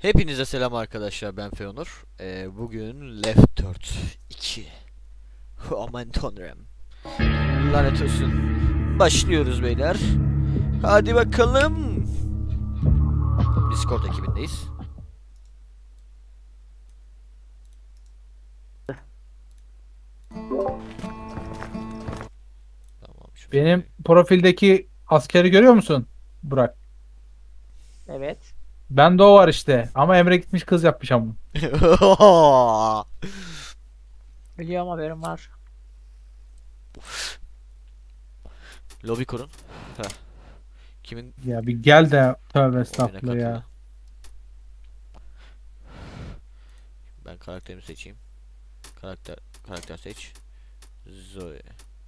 Hepinize selam arkadaşlar, ben Feonur. Bugün Left 4 2. Aman tanrım. Lanet olsun. Başlıyoruz beyler. Hadi bakalım. Discord ekibindeyiz. Tamam, Benim profildeki askeri görüyor musun Burak? Evet. Bende o var işte. Ama Emre gitmiş kız yapmış ama. Biliyorum, haberim var. Lobi kurun. Heh. Kimin Ya bir gel de tövbe oyuna estağfurullah ya. katılı? Ben karakterimi seçeyim. Karakter seç. Zoe.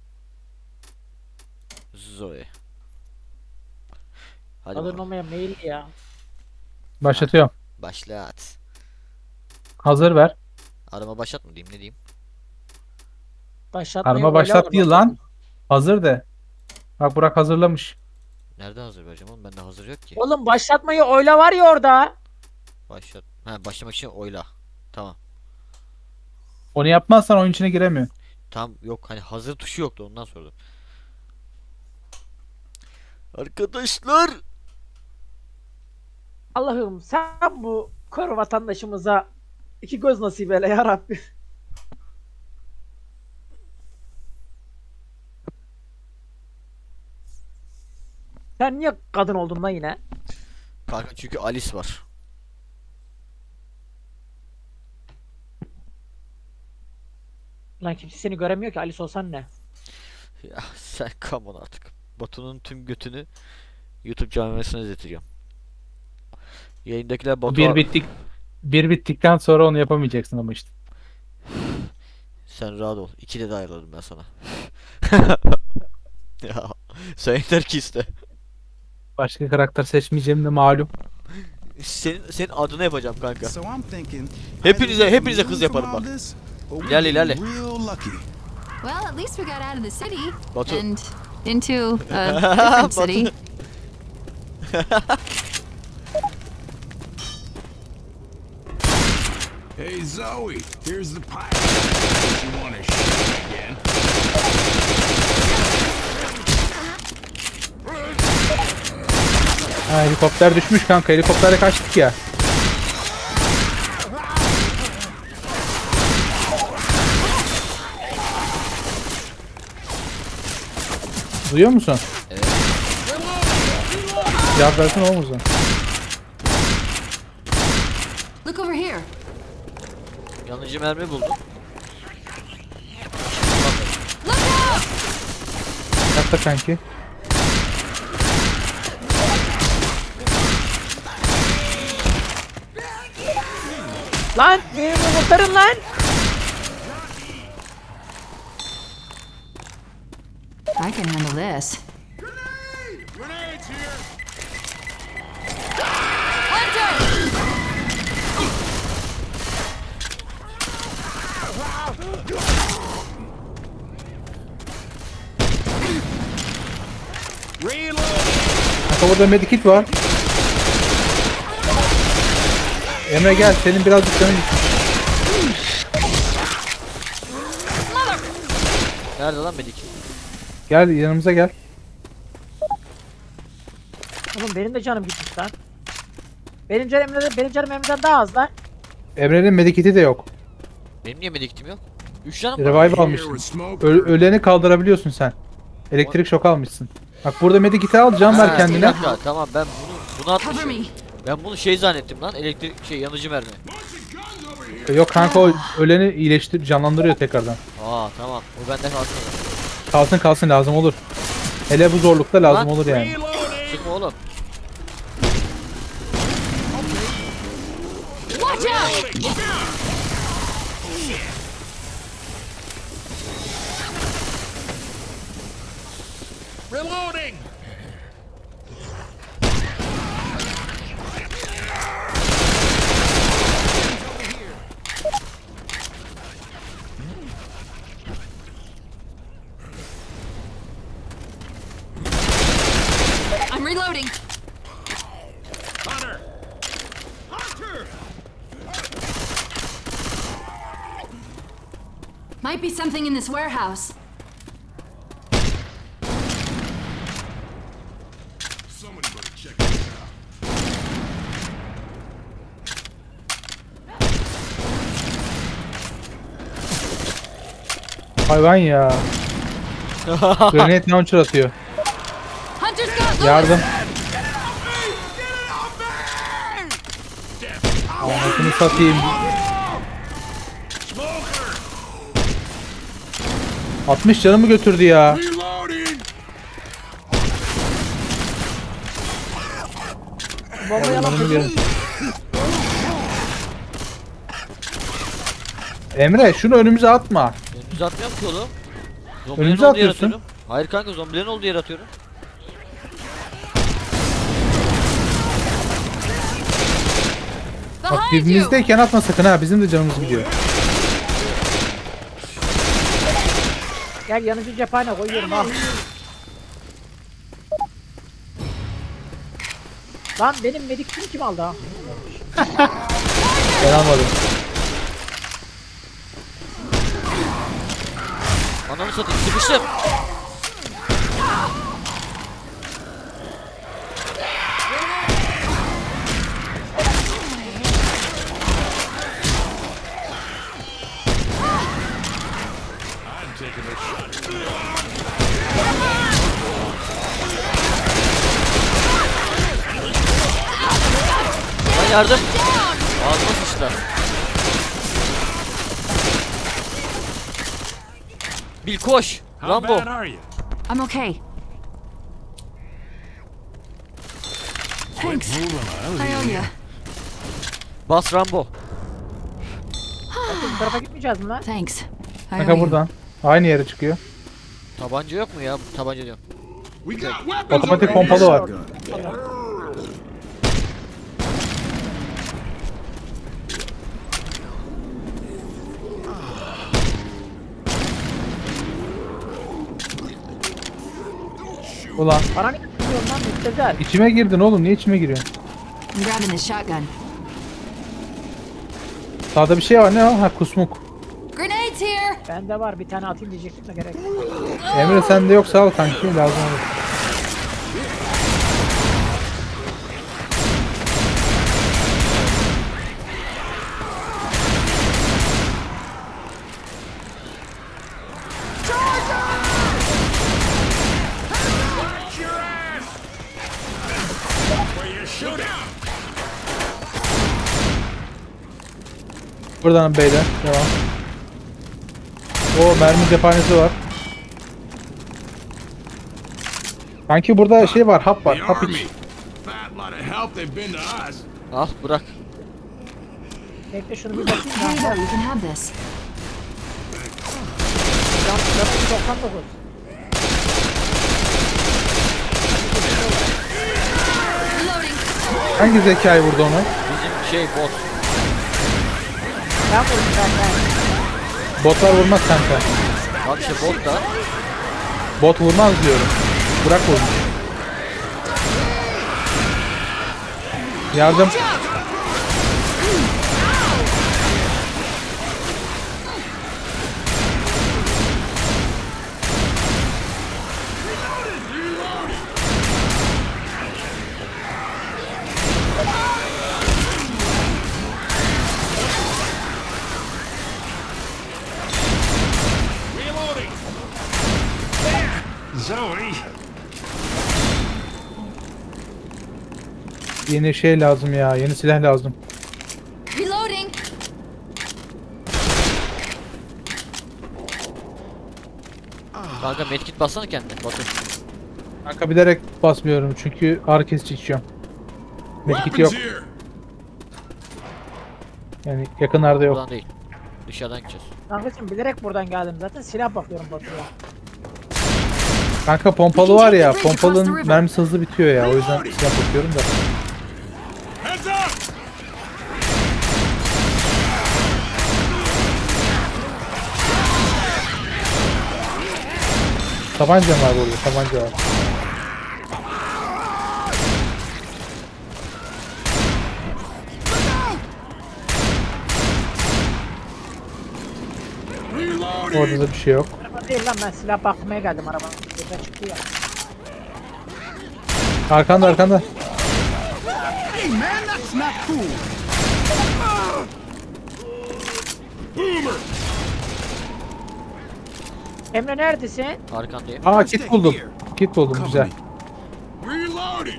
Zoe. Hadi Adın bakalım. olmayan mail ya. Başlatıyorum. Başlat. Hazır ver. Arama başlat mı diyeyim, ne diyeyim? Başlatmayı Arama öyle başlat var değil bak. lan. Hazır de. Bak Burak hazırlamış. Nerede hazır vereceğim oğlum? Bende hazır yok ki. Oğlum başlatmayı oyla var ya orada. Başlat. Ha, başlamak için oyla. Tamam. Onu yapmazsan oyun içine giremiyor. Tam yok, hani hazır tuşu yoktu, ondan sordum. Arkadaşlar. Allah'ım sen bu kör vatandaşımıza iki göz nasip eyle ya Rabbi. Sen niye kadın oldun lan yine? Kanka çünkü Alice var. Lan kimse seni göremiyor ki, Alice olsan ne? Ya sen come on artık. Batu'nun tüm götünü YouTube camiasına izleteceğim. Yayındakiler Batu Bir bittikten sonra onu yapamayacaksın ama işte. sen rahat ol. 2'de de ayarladım ben sana. Ya sen yeter ki iste. Başka karakter seçmeyeceğim de malum. Senin adını yapacağım kanka. So I'm thinking Hepinize kız yaparım bak. İlerle. Well, at least we got out of the city Batu. and into a different city. Hey Zoe, here's the pipe. You want to shoot again? Ha, helikopter düşmüş kanka. Helikoptere kaçtık ya. Duyuyor musun? Evet. Cevap versene oğlum o zaman. Look over here. Yanıcı mermi buldum. Look out! Yapta kanki. Lan beni kurtarın lan. I can handle this. Grenades here! Reload! Kanka burada medikit var. Emre gel, senin birazcık canın gitmiş. Nerede lan medik? Gel yanımıza gel. Oğlum benim de canım gitmiş lan. Benim canım Emre'den daha az lan. Emre'nin medikiti de yok. Benim niye medikitim yok? 3 canım var. Revive Here almışsın. with smoke. Öleni kaldırabiliyorsun sen. Elektrik şok almışsın. Bak burada medikiti al, can ver Ha, kendine. bir dakika, tamam ben bunu Cover atmışım. me. Ben bunu şey zannettim lan, elektrik yanıcı mermi. Yok kanka, o öleni iyileştir, canlandırıyor tekrardan. Aa tamam, o bende kalsın. Kalsın kalsın, lazım olur. Hele bu zorlukta lazım Lan, olur yani. Reloading! Çıkma oğlum. Watch out! Reloading! I'm reloading. Hunter! Hunter! Might be something in this warehouse. Somebody better check this out. Hayvan ya. Grenade launcher atıyor. Hunter's got Lewis. Yardım. Anasını satayım. 60 canımı götürdü ya. Reloading! Bombayı alalım. Canımı geri- Emre şunu önümüze atma. Önümüze atmıyorum ki oğlum. Zombilerin Önümüze olduğu yere atıyorsun. atıyorum. Hayır kanka, zombilerin olduğu yere atıyorum. Bak Bak Behind you. dibimizdeyken atma sakın ha, bizim de canımız gidiyor. Gel yanıcı cephane koyuyorum al. Lan benim medikimi kim aldı ha? Ben almadım. Ananı satayım, sıkıştım. Lan yardım. Ağzıma sıçtılar. Bil koş. How Rambo. bad are you? I'm okay. Thanks. Hold on, I'll I heal owe you. you. Bas Rambo. Bu tarafa gitmeyeceğiz mi lan? Thanks. I owe Kanka you. buradan. Aynı yere çıkıyor. Tabanca yok mu ya? Tabanca diyorum. We got weapons Otomatik over pompalı var. Ulan Bana ne yapıyorsun lan müptezel? içime girdin oğlum, niye içime giriyorsun? I'm grabbing this shotgun. Sağda bir şey var, ne o? Ha, kusmuk. Grenades here. Bende var bir tane atayım diyecektim de gerek. Emre sende yoksa al kanki, lazım olur. where you shoot him. Buradan beyler, devam. O mermi cephanesi var. Kanki burada şey var, hap var, The hap army. iç. Fat lot of help they've been to us. Al bırak. Bekle şunu bir bakayım. Here you go. You can have this. Can 499. Reloading. Hangi zekayı vurdu onu? Bizim şey bot. Ben vurdum ben. Botlar vurmaz kanka. Bak işte bot da. Bot vurmaz diyorum. Bırak vurmuş. Yardım. Reloading. Zoe. Yeni şey lazım ya. Yeni silah lazım. Reloading. Kanka medkit bassana kendine. Bakın. Kanka bilerek basmıyorum çünkü ağrı kesici içiyorum. Medkit yok. Weapons here. Yani yakınlarda yok. Buradan değil. Dışarıdan gideceğiz. Kankacım bilerek buradan geldim zaten silah bakıyorum Batu'ya. Kanka pompalı var ya. Pompalının mermisi hızlı bitiyor ya. O yüzden silah bakıyorum da. Heads up. Tabanca var burada. Tabanca var. Reload. Orada da bir şey yok. Araba değil lan, ben silah bakmaya geldim arabanın. Burada çıktı ya. Arkanda arkanda. Hey man, that's not cool. Boomer. Emre neredesin? Arkandayım. Aa kit buldum. Kit buldum güzel. Reloading.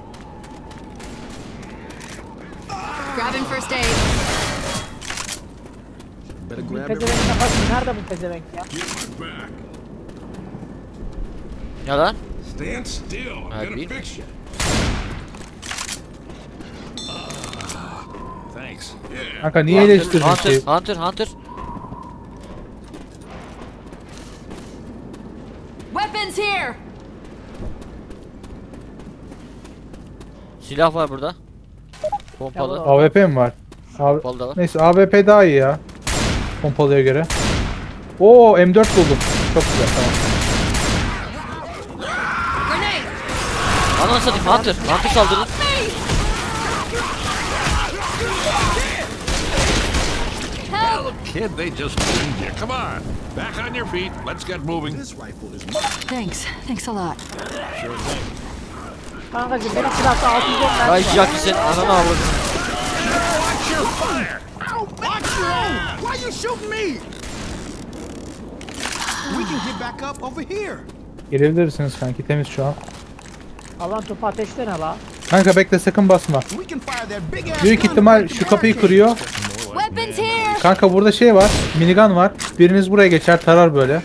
Grabbing first aid. Better Bir grab your pezevenk kafası. Nerede bu pezevenk ya? Get my back. Ya lan? Stand still. I'm I'd gonna be- fix you. Thanks. Yeah. Kanka niye eleştirdin Hunter, şeyi? Hunter. Weapons here. Silah var burada. Pompalı. Tamam. AWP mi var? Pompalı da var. Neyse AWP daha iyi ya. Pompalıya göre. Oo M4 buldum. Çok güzel tamam. Grenade. Ananı satayım Hunter. Hunter saldırdı. Help. Kid, they just need you. Come on. Back on your feet. Let's get moving. This rifle is Thanks. Thanks a lot. sure thing. Kankacım benim silahta 610 mermi Ay var. Jackie sen ananı avladın. Watch your fire. Ow, watch your own. Why you shooting me? We can get back up over here. Gelebilirsiniz kanki temiz şu an. Alan topu ateşlene la. Kanka bekle sakın basma. We can fire that big ass Büyük gun ihtimal at the şu kapıyı barricade. kırıyor. Weapons here. Kanka burada şey var. Minigun var. Biriniz buraya geçer tarar böyle.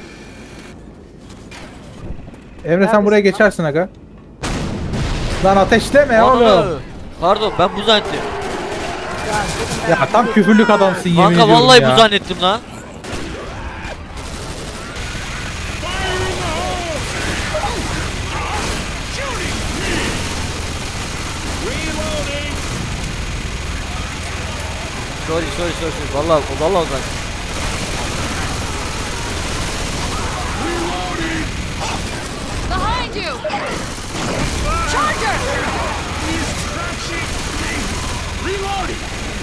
Emre sen buraya geçersin aga. Lan ateşleme oğlum. Ananı. Pardon ben bu zannettim. Ya tam küfürlük adamsın yemin Kanka ediyorum vallahi ya. bu zannettim lan. Reloading. Sorry. Vallahi o zannettim. Behind you. Charger. Reloading.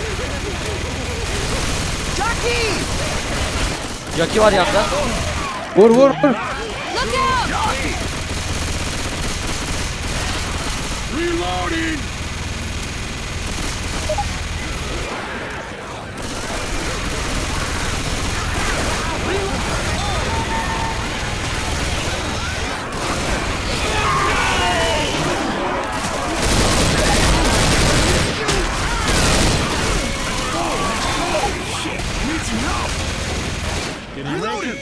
Jackie. Jackie var yanında. Vur. Look out. Reloading. Reloading.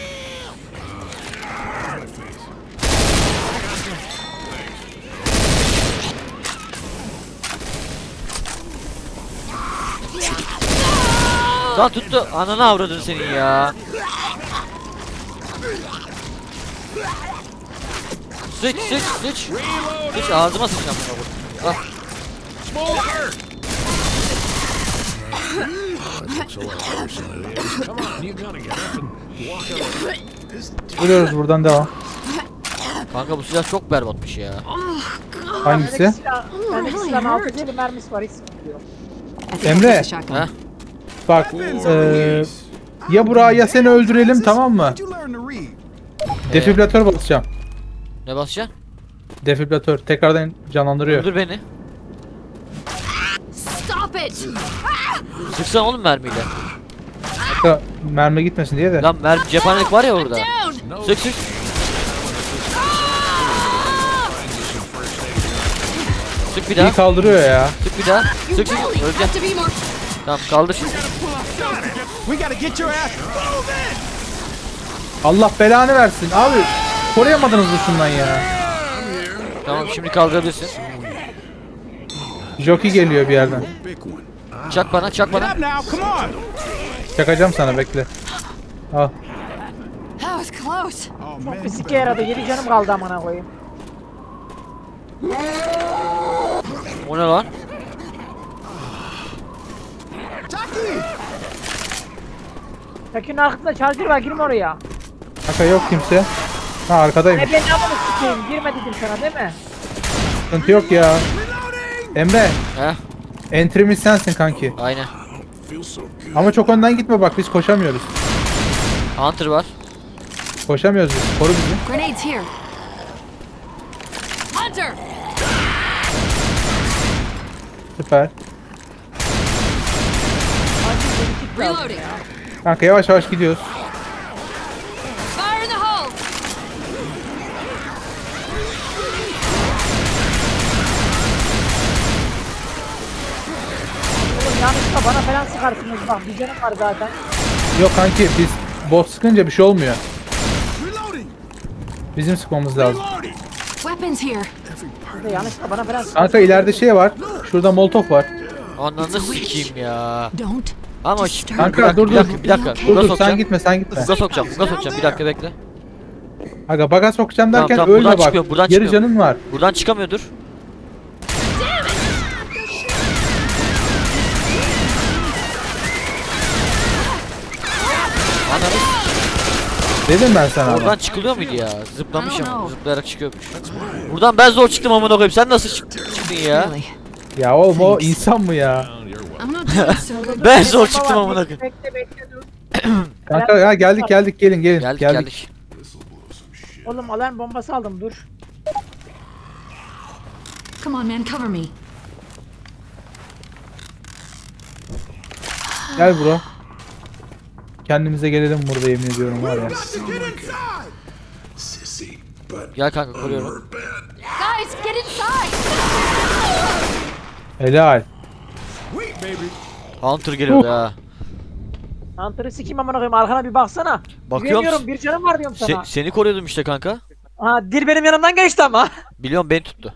Lan tuttu. Ananı avradın senin ya. Sıç. Sıç ağzıma sıçacağım bunu. Al. Smoker. Come on, you gotta get up and walk away. Vuruyoruz buradan devam. Kanka bu silah çok berbatmış ya. Hangisi? Bendeki silahın 650 mermisi var, hiç sıkıntı yok. Emre Heh. bak ya Burak'ı ya seni öldürelim tamam mı? Did you learn to read? Defibrilatör basacağım. Ne basacaksın? Defibrilatör tekrardan canlandırıyor. Öldür beni. Stop it. Sıksana oğlum mermiyle. Hatta mermi gitmesin diye de. Lan cephanelik var ya orada. Down. Sık. Sık bir daha. İyi kaldırıyor ya. Sık bir daha. You Sık. really have Öleceğim. to be more. Tamam kaldır. We gotta get your ass. Allah belanı versin abi. Koruyamadınız mı şundan ya? Tamam şimdi kaldırabilirsin. Jockey geliyor bir yerden. Big one. Çak bana. Get up now, come on. Çakacağım sana bekle. Al. That was close. Oh Çok man. bir sike yaradı, 7 canım kaldı amına koyayım. O ne lan? Jackie. Tekin arkasında charger var, girme oraya. Kanka yok kimse. Ha arkadayım. Ben amına sikeyim, girme dedim sana değil mi? Sıkıntı yok ya. Reloading. Emre. Heh. Entry'miz sensin kanki. Aynen. Feels so good. Ama çok önden gitme bak biz koşamıyoruz. Hunter var. Koşamıyoruz biz. Koru bizi. Grenades here. Hunter! Süper. Reloading. Kanka yavaş yavaş gidiyoruz. Fire in the hole! Oğlum yanlışlıkla bana falan sıkarsınız bak bir canım var zaten. Yok kanki biz bot sıkınca bir şey olmuyor. Reloading! Bizim sıkmamız lazım. Reloading! Weapons here. Bir de yanlışlıkla bana falan Kanka ileride şey var. Şurada molotof var. Ananı sikeyim ya. Don't. Ama disturb Kanka, dur, bir dakika, bir dakika. Dur Buga dur sokacağım. sen gitme sen gitme. Buga sokacağım, buga sokacağım. Bir dakika bekle. Aga baga sokacağım Tamam, derken tamam, ölme buradan bak. çıkıyorum, buradan Geri çıkıyorum. canın var. Buradan çıkamıyordur. Ananı Dedim ben sana ama. oradan çıkılıyor muydu ya? Zıplamış I don't ama. know. Zıplayarak çıkıyormuş. Buradan ben zor çıktım amına koyayım. Sen nasıl çıktın ya? Really. Ya oğlum o insan mı ya? I'm not doing so good. Ben zor çıktım amına koyayım. Bekle dur. Kanka ya geldik gelin Geldik geldik. geldik. Oğlum alarm bombası aldım dur. Come on, man, cover me. Gel bro. Kendimize gelelim burada yemin ediyorum var ya. Get inside! Sissy, but Gel kanka koruyorum. we're bad. Guys, get inside! Helal. Wait, baby. Hunter geliyordu ha. Hunter'ı sikeyim amına koyayım arkana bir baksana. Bakıyorum. Güveniyorum bir canım var diyorum sana. Seni koruyordum işte kanka. Ha dil benim yanımdan geçti ama. Biliyorum beni tuttu.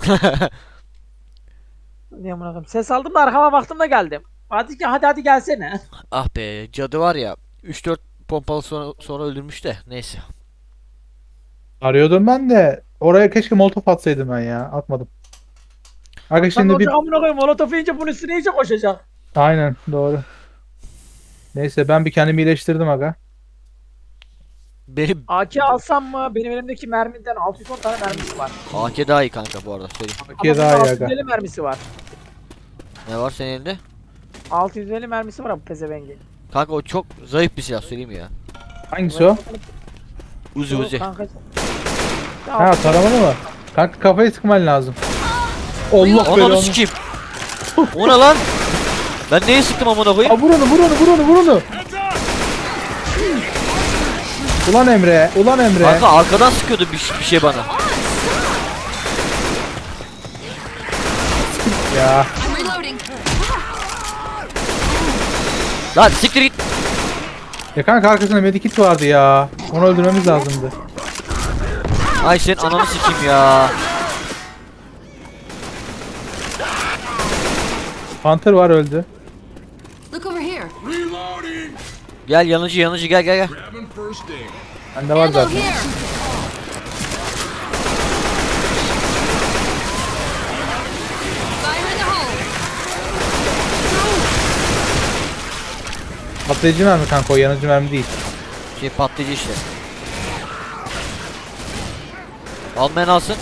Ne amına koyayım. Ses aldım da arkama baktım da geldim. Hadi ki hadi gelsene. Ah be cadı var ya. 3-4 pompalı sonra öldürmüş de neyse. Arıyordum ben de. Oraya keşke molotof atsaydım ben ya. Atmadım. Aga Sen şimdi bir... olacak amına koyayım molotof yiyince bunun üstüne iyice koşacak. Aynen doğru. Neyse ben bir kendimi iyileştirdim aga. Benim AK alsam mı? Benim elimdeki mermiden 610 tane mermisi var. AK daha iyi kanka bu arada söyleyeyim. Türkiye daha iyi aga. 650 mermisi var. Ne var senin elinde? 650 mermisi var bu pezevengin. Kanka o çok zayıf bir silah söyleyeyim ya. Hangisi o? Uzi uzi. Kanka. Ha taramalı mı? Kanka kafayı sıkman lazım. Allah Ananı belanı. sikeyim. O ne lan? Ben neye sıktım amına Aa, koyayım? vur onu. Ulan Emre. Kanka arkadan sıkıyordu bir şey bana. Ya. I'm reloading. Lan siktir git. Ya kanka arkasında medikit vardı ya. Onu öldürmemiz lazımdı. Ay senin ananı sikeyim ya. Hunter var öldü. Look over here. Reloading! Gel yanıcı gel. Grabbing first aid. Bende var Ammo zaten. here. Fire in the hole. Patlayıcı mermi kanka o yanıcı mermi değil. Şey patlayıcı işte. Almayan alsın.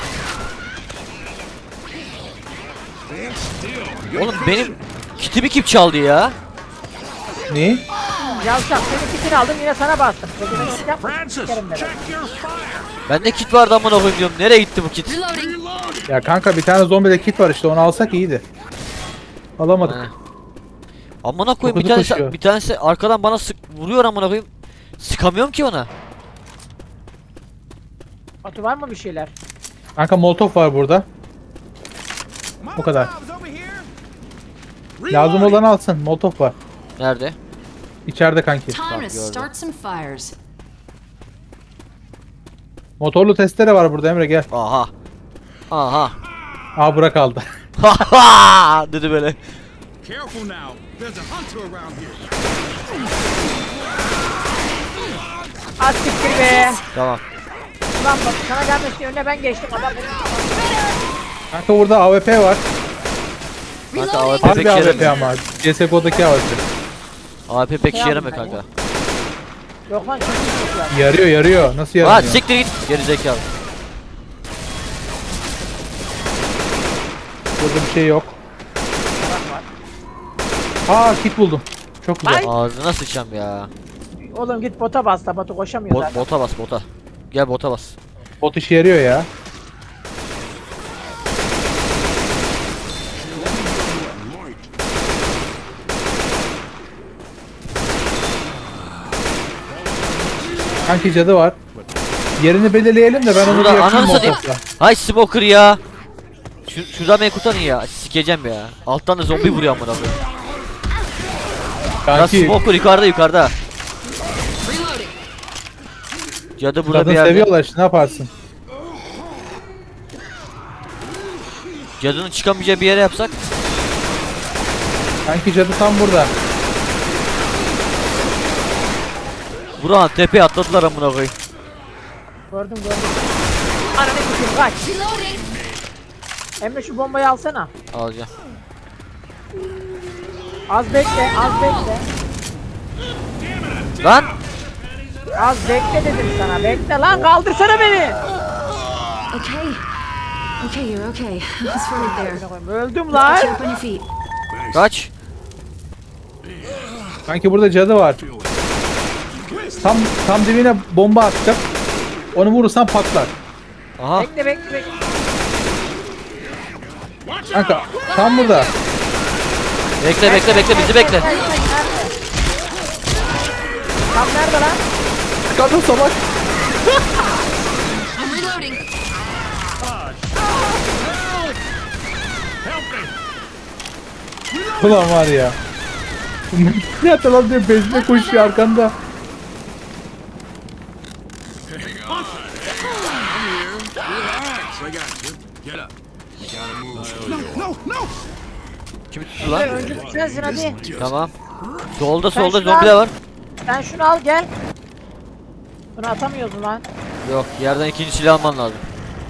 Stand still. Oğlum benim kitimi kim çaldı ya? Ne? Yavşak senin kitini aldım yine sana bastım. Pezevenklik yapma. Francis, Sikerim ben. check your fire. Bende kit vardı amına koyayım diyorum. Nereye gitti bu kit? Reloading. Reloading! Ya kanka bir tane zombide kit var işte onu alsak iyiydi. Alamadık. He. Amına koyayım Çok hızlı koşuyor. bir tanesi arkadan bana vuruyor amına koyayım. Sıkamıyorum ki ona. Batu var mı bir şeyler? Kanka molotof var burada. O kadar. Lazım Reloading! olanı alsın. Molotof var. Nerede? İçeride kanki. Time to gördüm. start some fires. Motorlu testere var burada Emre gel. Aha. Aha. Aa bırak aldı. Haha dedi böyle. Careful now. There's a hunter around here. Az siktir be. Tamam. Ulan bak sana gelmesi önüne ben geçtim adam benim. Kanka burada AWP var. Kanka Reloading. AWP pek Harbi işe AWP yaramıyor. ama. CSGO'daki AWP. AWP pek işe Şey yaramıyor yapma kanka. Yok lan çok iyi ya. Yarıyor. Nasıl Lan yaramıyor? siktir git. Geri zekalı. Burada bir şey yok. Aa kit buldum. Çok güzel. Ay. Ağzına sıçam ya. Oğlum git bota bas da Batu koşamıyor zaten. Bota bas bota. Gel bota bas. Bot işe yarıyor ya. Kanki cadı var. Yerini belirleyelim de ben onu bir Burada yakayım ananı satayım. motokla. Hay smoker ya. Şuradan beni kurtarın ya. Sikeceğim ya. Alttan da zombi vuruyor amına koyayım. Ya Kanki smoker yukarıda. Cadı burada bir kadın yerde. seviyorlar işte ne yaparsın. Cadının çıkamayacağı bir yere yapsak. Kanki cadı tam burada. Buran tepeye atladılar amına koyayım. Gördüm. Ananı sikeyim kaç. Reloading. Emre şu bombayı alsana. Alacağım. Az bekle. Lan! Az bekle dedim sana. Bekle lan kaldırsana beni. Okay. Okay, you're okay. It's right there. Öldüm lan. Get up on your feet. Kaç! Kanki burada cadı var. Tam dibine bomba attım. Onu vurursan patlar. Aha! Bekle. Kanka tam burada. Bekle bizi bekle. Tam nerede lan? Kadın salak. I'm reloading. Ulan var ya. Ne yaptı diye bezine koşuyor arkanda. Relax, I got you. Get up. You gotta move. No. Kimi tuttu lan? Önce sensin hadi. Tamam. Solda şunu zombi de al. var. Sen şunu al gel. Bunu atamıyorsun lan. Yok yerden ikinci silah alman lazım.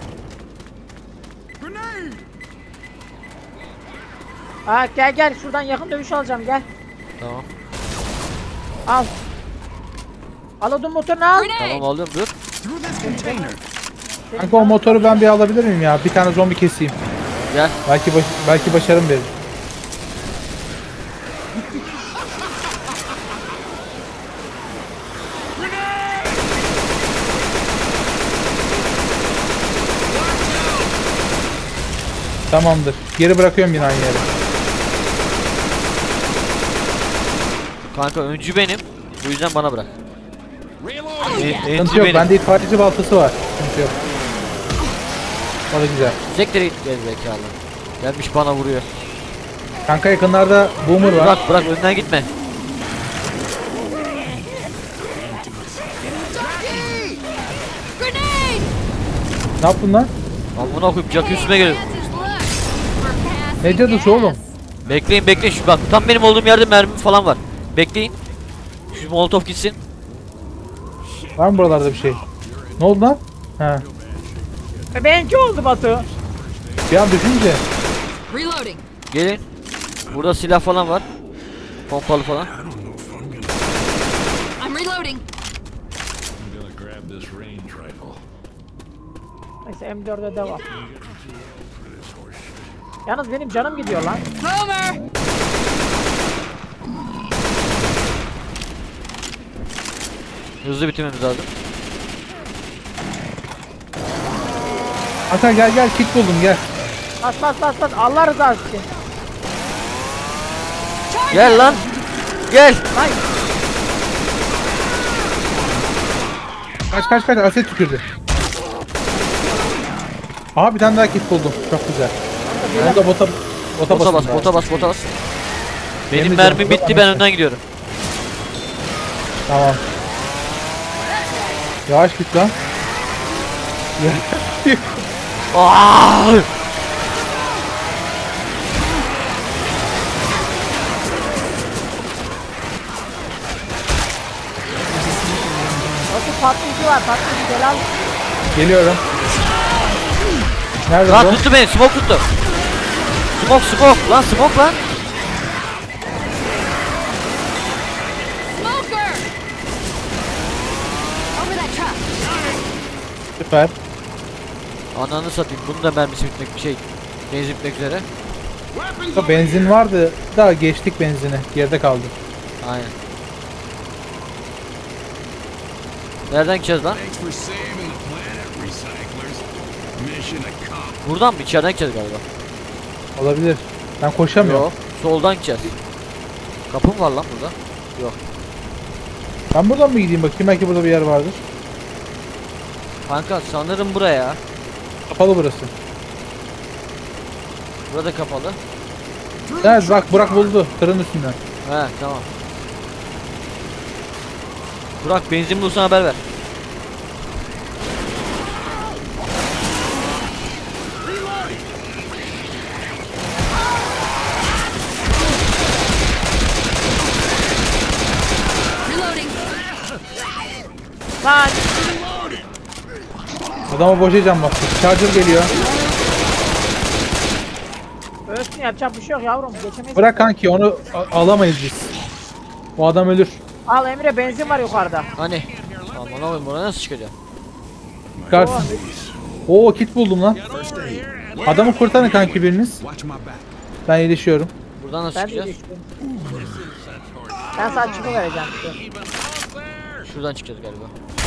Ha gel şuradan yakın dövüş alacağım gel. Tamam. Al. Al odun motorunu al. Tamam alıyorum dur. Through this container. Kanka o motoru ben bir alabilir miyim ya? Bir tane zombi keseyim. Gel. Belki başarım verir. Tamamdır. Geri bırakıyorum yine aynı yere. Kanka öncü benim. Bu yüzden bana bırak. Sıkıntı Öncü yok. benim. Bende itfaiyeci baltası var. Sıkıntı yok. O da güzel. Sektere git gel zekalı. Gelmiş bana vuruyor. Kanka yakınlarda boomer var. Bırak önden gitme. Grenade! Ne yaptın lan? Amına koyup Jack üstüme geliyor. Ne cadısı oğlum? Bekleyin şu bak tam benim olduğum yerde mermi falan var. Bekleyin. Şu molotof gitsin. Var mı buralarda bir şey? Ne oldu lan? He. Benimki oldu Batu. Bir an düşünce. Reloading. Gelin. Burada silah falan var. Pompalı falan. I'm reloading. I'm gonna grab this range rifle. Neyse M4'e devam. Yalnız benim canım gidiyor lan. Homer! Hızlı bitirmemiz lazım. Hakan gel kit buldum gel. Bas. Allah rızası için. Gel lan. Gel. Lan Kaç aset tükürdü. Aha bir tane daha kit buldum. Çok güzel. Onu da bota Bota bas, basın bota bas. Benim Benim de mermim canım, bitti bota ben bas. önden gidiyorum. Tamam. Yavaş git lan. Aaaa! Batu patlayıcı var. Patlayıcı gel al. Geliyorum. Nerede Lan bu? tuttu beni, smoke tuttu. Smoke lan smoke lan. Smoker! Over that truck. Süper. Ananı satayım. Bunun da mermisi bitmek benzin bitmek üzere. Burada benzin vardı da geçtik benzini. Geride kaldı. Aynen. Nereden gideceğiz lan? Thanks for saving the planet, recyclers. Mission accomplished. Buradan mı? İçeriden gideceğiz galiba. Olabilir. Ben koşamıyorum. Yok. Soldan gideceğiz. Kapı mı var lan burada? Ben buradan mı gideyim bakayım, belki burada bir yer vardır. Kanka sanırım buraya. Kapalı burası. Burada kapalı. Evet bak, Burak buldu tırın üstünden. He tamam. Burak benzin bulursan haber ver. Lan Adama boşayacağım bak. Charger geliyor. ölsün, yapacak bir şey yok yavrum. Geçemeyiz. Bırak kanki, onu alamayız biz. O adam ölür. Al Emre, benzin var yukarıda. Hani? Aman oğlum buraya nasıl çıkacağım? Çıkarsın. Oo, kit buldum lan. First aid. Adamı kurtarın kanki biriniz. Watch my back. Ben iyileşiyorum. Buradan nasıl Ben de çıkacağız? geçtim. Ben sana çıkı vereceğim. işte. Şuradan çıkacağız galiba.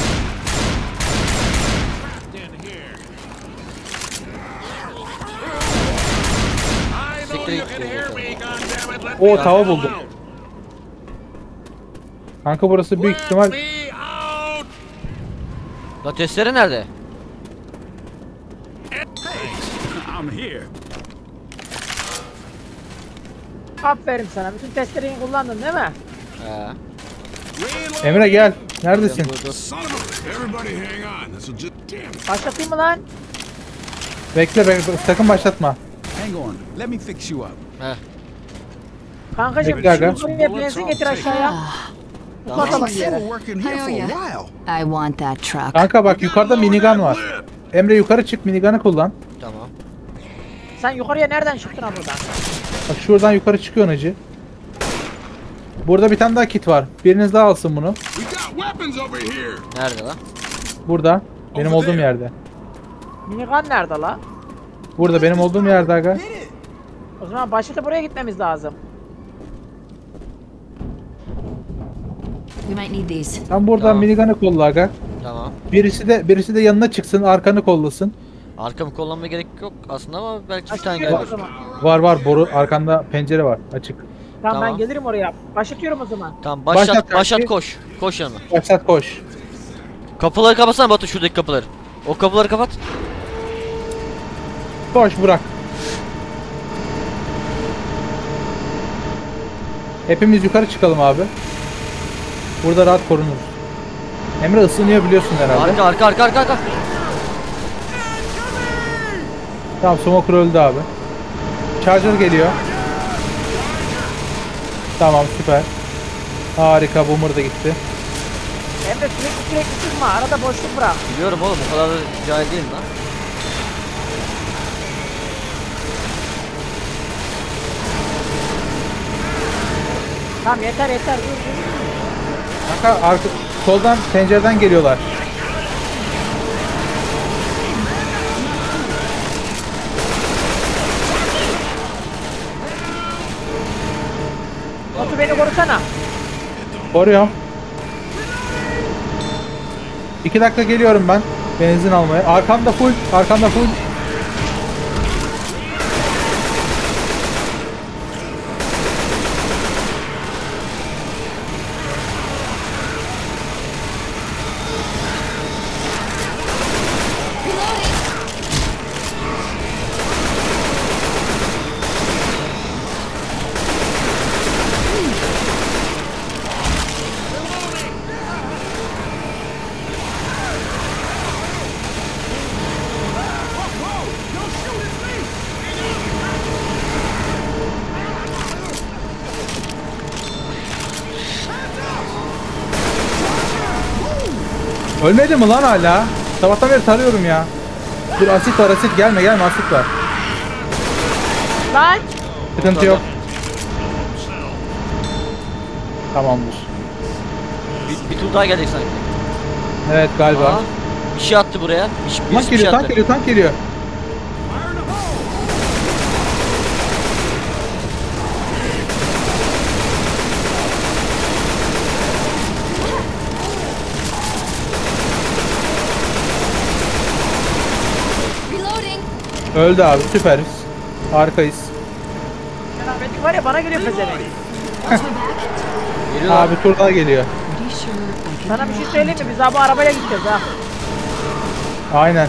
Siktir git. Oo, tava buldum. Kanka burası büyük ihtimal. La testere nerede? I'm here. Aferin sana. Bütün testlerini kullandın değil mi? He. Emre gel. Neredesin? Dur dur. Son of a... Everybody hang on. This'll just... Damn. Başlatayım mı lan? Bekle bekle, sakın başlatma. Hang on. Let me fix you up. He. Kankacım Bekle aga. şuraya benzin getir aşağıya. Uzatalım bir yere. Working I here owe for a ya. while. I want that truck. Kanka bak, yukarıda minigun var. Emre yukarı çık, minigun'ı kullan. Tamam. Sen yukarıya nereden çıktın ha buradan? Bak şuradan yukarı çıkıyorsun hacı. Burada bir tane daha kit var. Biriniz daha alsın bunu. We got weapons over here. Nerede lan? Burada. Benim olduğum yerde. Minigun nerede la? Burada benim olduğum yerde aga. O zaman başlatıp buraya gitmemiz lazım. We might need these. Sen buradan Tamam. minigun'ı kolla aga. Tamam. Birisi de yanına çıksın, arkanı kollasın. Arkamı kullanmaya gerek yok aslında ama belki bir tane Başlatıyorum o gelir. zaman. Var boru, arkanda pencere var açık. Tamam, ben Tamam. gelirim oraya. Başlatıyorum o zaman. Tamam Başlat başlat kanki. başlat koş. Koş yanına. Başlat koş. Kapıları kapatsana Batu, şuradaki kapıları. O kapıları kapat. Koş Burak. Hepimiz yukarı çıkalım abi. Burada rahat korunuruz. Emre ısınıyor biliyorsun herhalde. Arka. Tamam, smoker öldü abi. Charger geliyor. Tamam, süper. Harika, boomer da gitti. Emre sürekli sıkma. Arada boşluk bırak. Biliyorum oğlum, o kadar da cahil değilim lan. Tamam yeter dur. Kanka soldan pencereden geliyorlar. Batu beni korusana. Koruyorum. 2 dakika geliyorum ben. Benzin almaya. Arkamda full. Ölmedi mi lan hala? Sabahtan beri tarıyorum ya. Dur, asit var, gelme asit var. Lan. Sıkıntı yok. Tamamdır. Bir tur daha gelecek sanki. Evet galiba. Aa, bir şey attı buraya. Tank geliyor, tank geliyor. Öldü abi, süperiz. Harikayız. Cenab-ı var ya bana geliyor pezevenk. Watch my back. Geliyorlar. Abi tur daha geliyor. Pretty sure I can Sana bir şey handle söyleyeyim mi? Biz abi arabayla gideceğiz ha. Aynen.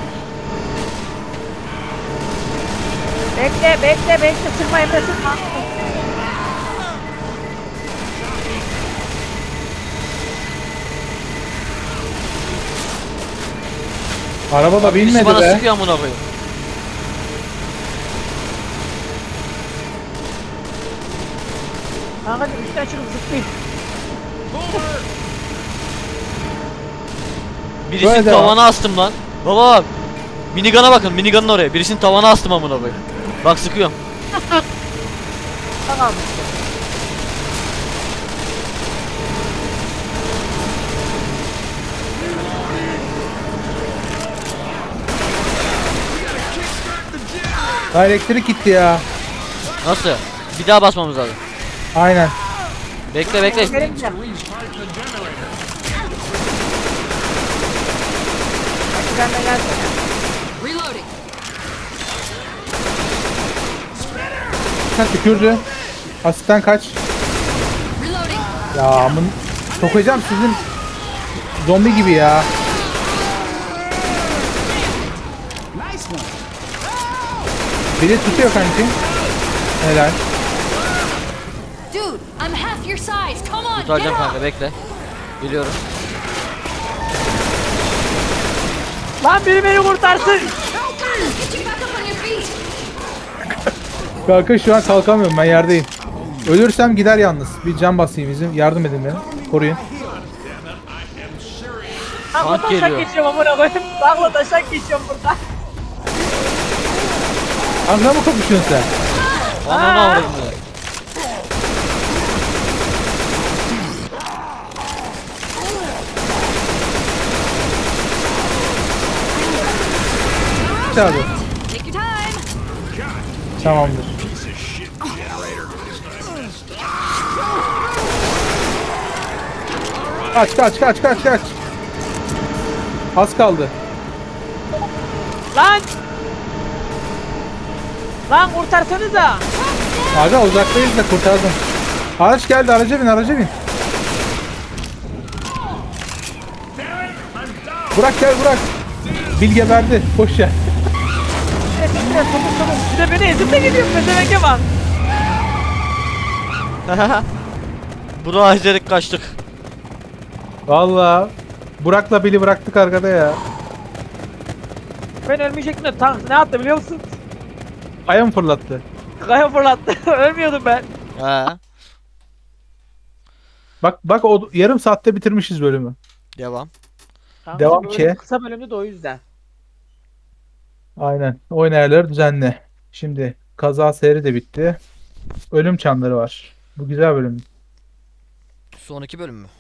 Bekle. Sırma Emre sırma. Araba da Birisi binmedi bana be. sıkıyor amına koyayım. Kankacım üstten çıkıp zıplayın. Birisini Böyle devam. tavana astım lan. Baba bak. Minigun'a bakın, minigun'un oraya. Birisini tavana astım amına koyayım. Bak sıkıyorum. Tamam. Ha, elektrik gitti ya. Nasıl? Bir daha basmamız lazım. Aynen. Bekle. Benim de. Hadi ben de gelsene. Reloading. Ha, tükürdü. Asitten kaç. Reloading. Ya amın. Sokacağım sizin. Zombi gibi ya. Biri tutuyor kanki. Helal. Dude, I'm half your size. Come on, get Kurtaracağım up. kanka, bekle. Geliyorum. Lan biri beni kurtarsın. Get you back up on your feet. Kanka şu an kalkamıyorum, ben yerdeyim. Ölürsem gider yalnız. Bir can basayım bizim. Yardım edin beni. Koruyun. Takla Tank taşak geliyor. geçiyorum amına koyayım. Takla taşak geçiyorum burada. Kanka mı kapışıyorsun sen? Ananı avradım. Abi. Take your time. Tamamdır. Kaç. Az kaldı. Lan kurtarsanıza. Aga uzaktayız da kurtardım. Araç geldi, araca bin. Burak. Bilge verdi. Boş ya. Bir de beni ezip de gidiyor pezevenge bak. Burak'ı ezerek kaçtık. Vallahi Burak'la Bil'i bıraktık arkada ya. Ben ölmeyecektim de tank ne yaptı biliyor musun? Aya mı fırlattı? Kaya fırlattı. Ölmüyordum ben. He. Bak o yarım saatte bitirmişiz bölümü. Devam. Kanka, Devam bu ki. bölüm Kısa bölümdü de o yüzden. Aynen. Oyun ayarları düzenli. Şimdi kaza seyri de bitti. Ölüm çanları var. Bu güzel bölüm. Sonraki bölüm mü?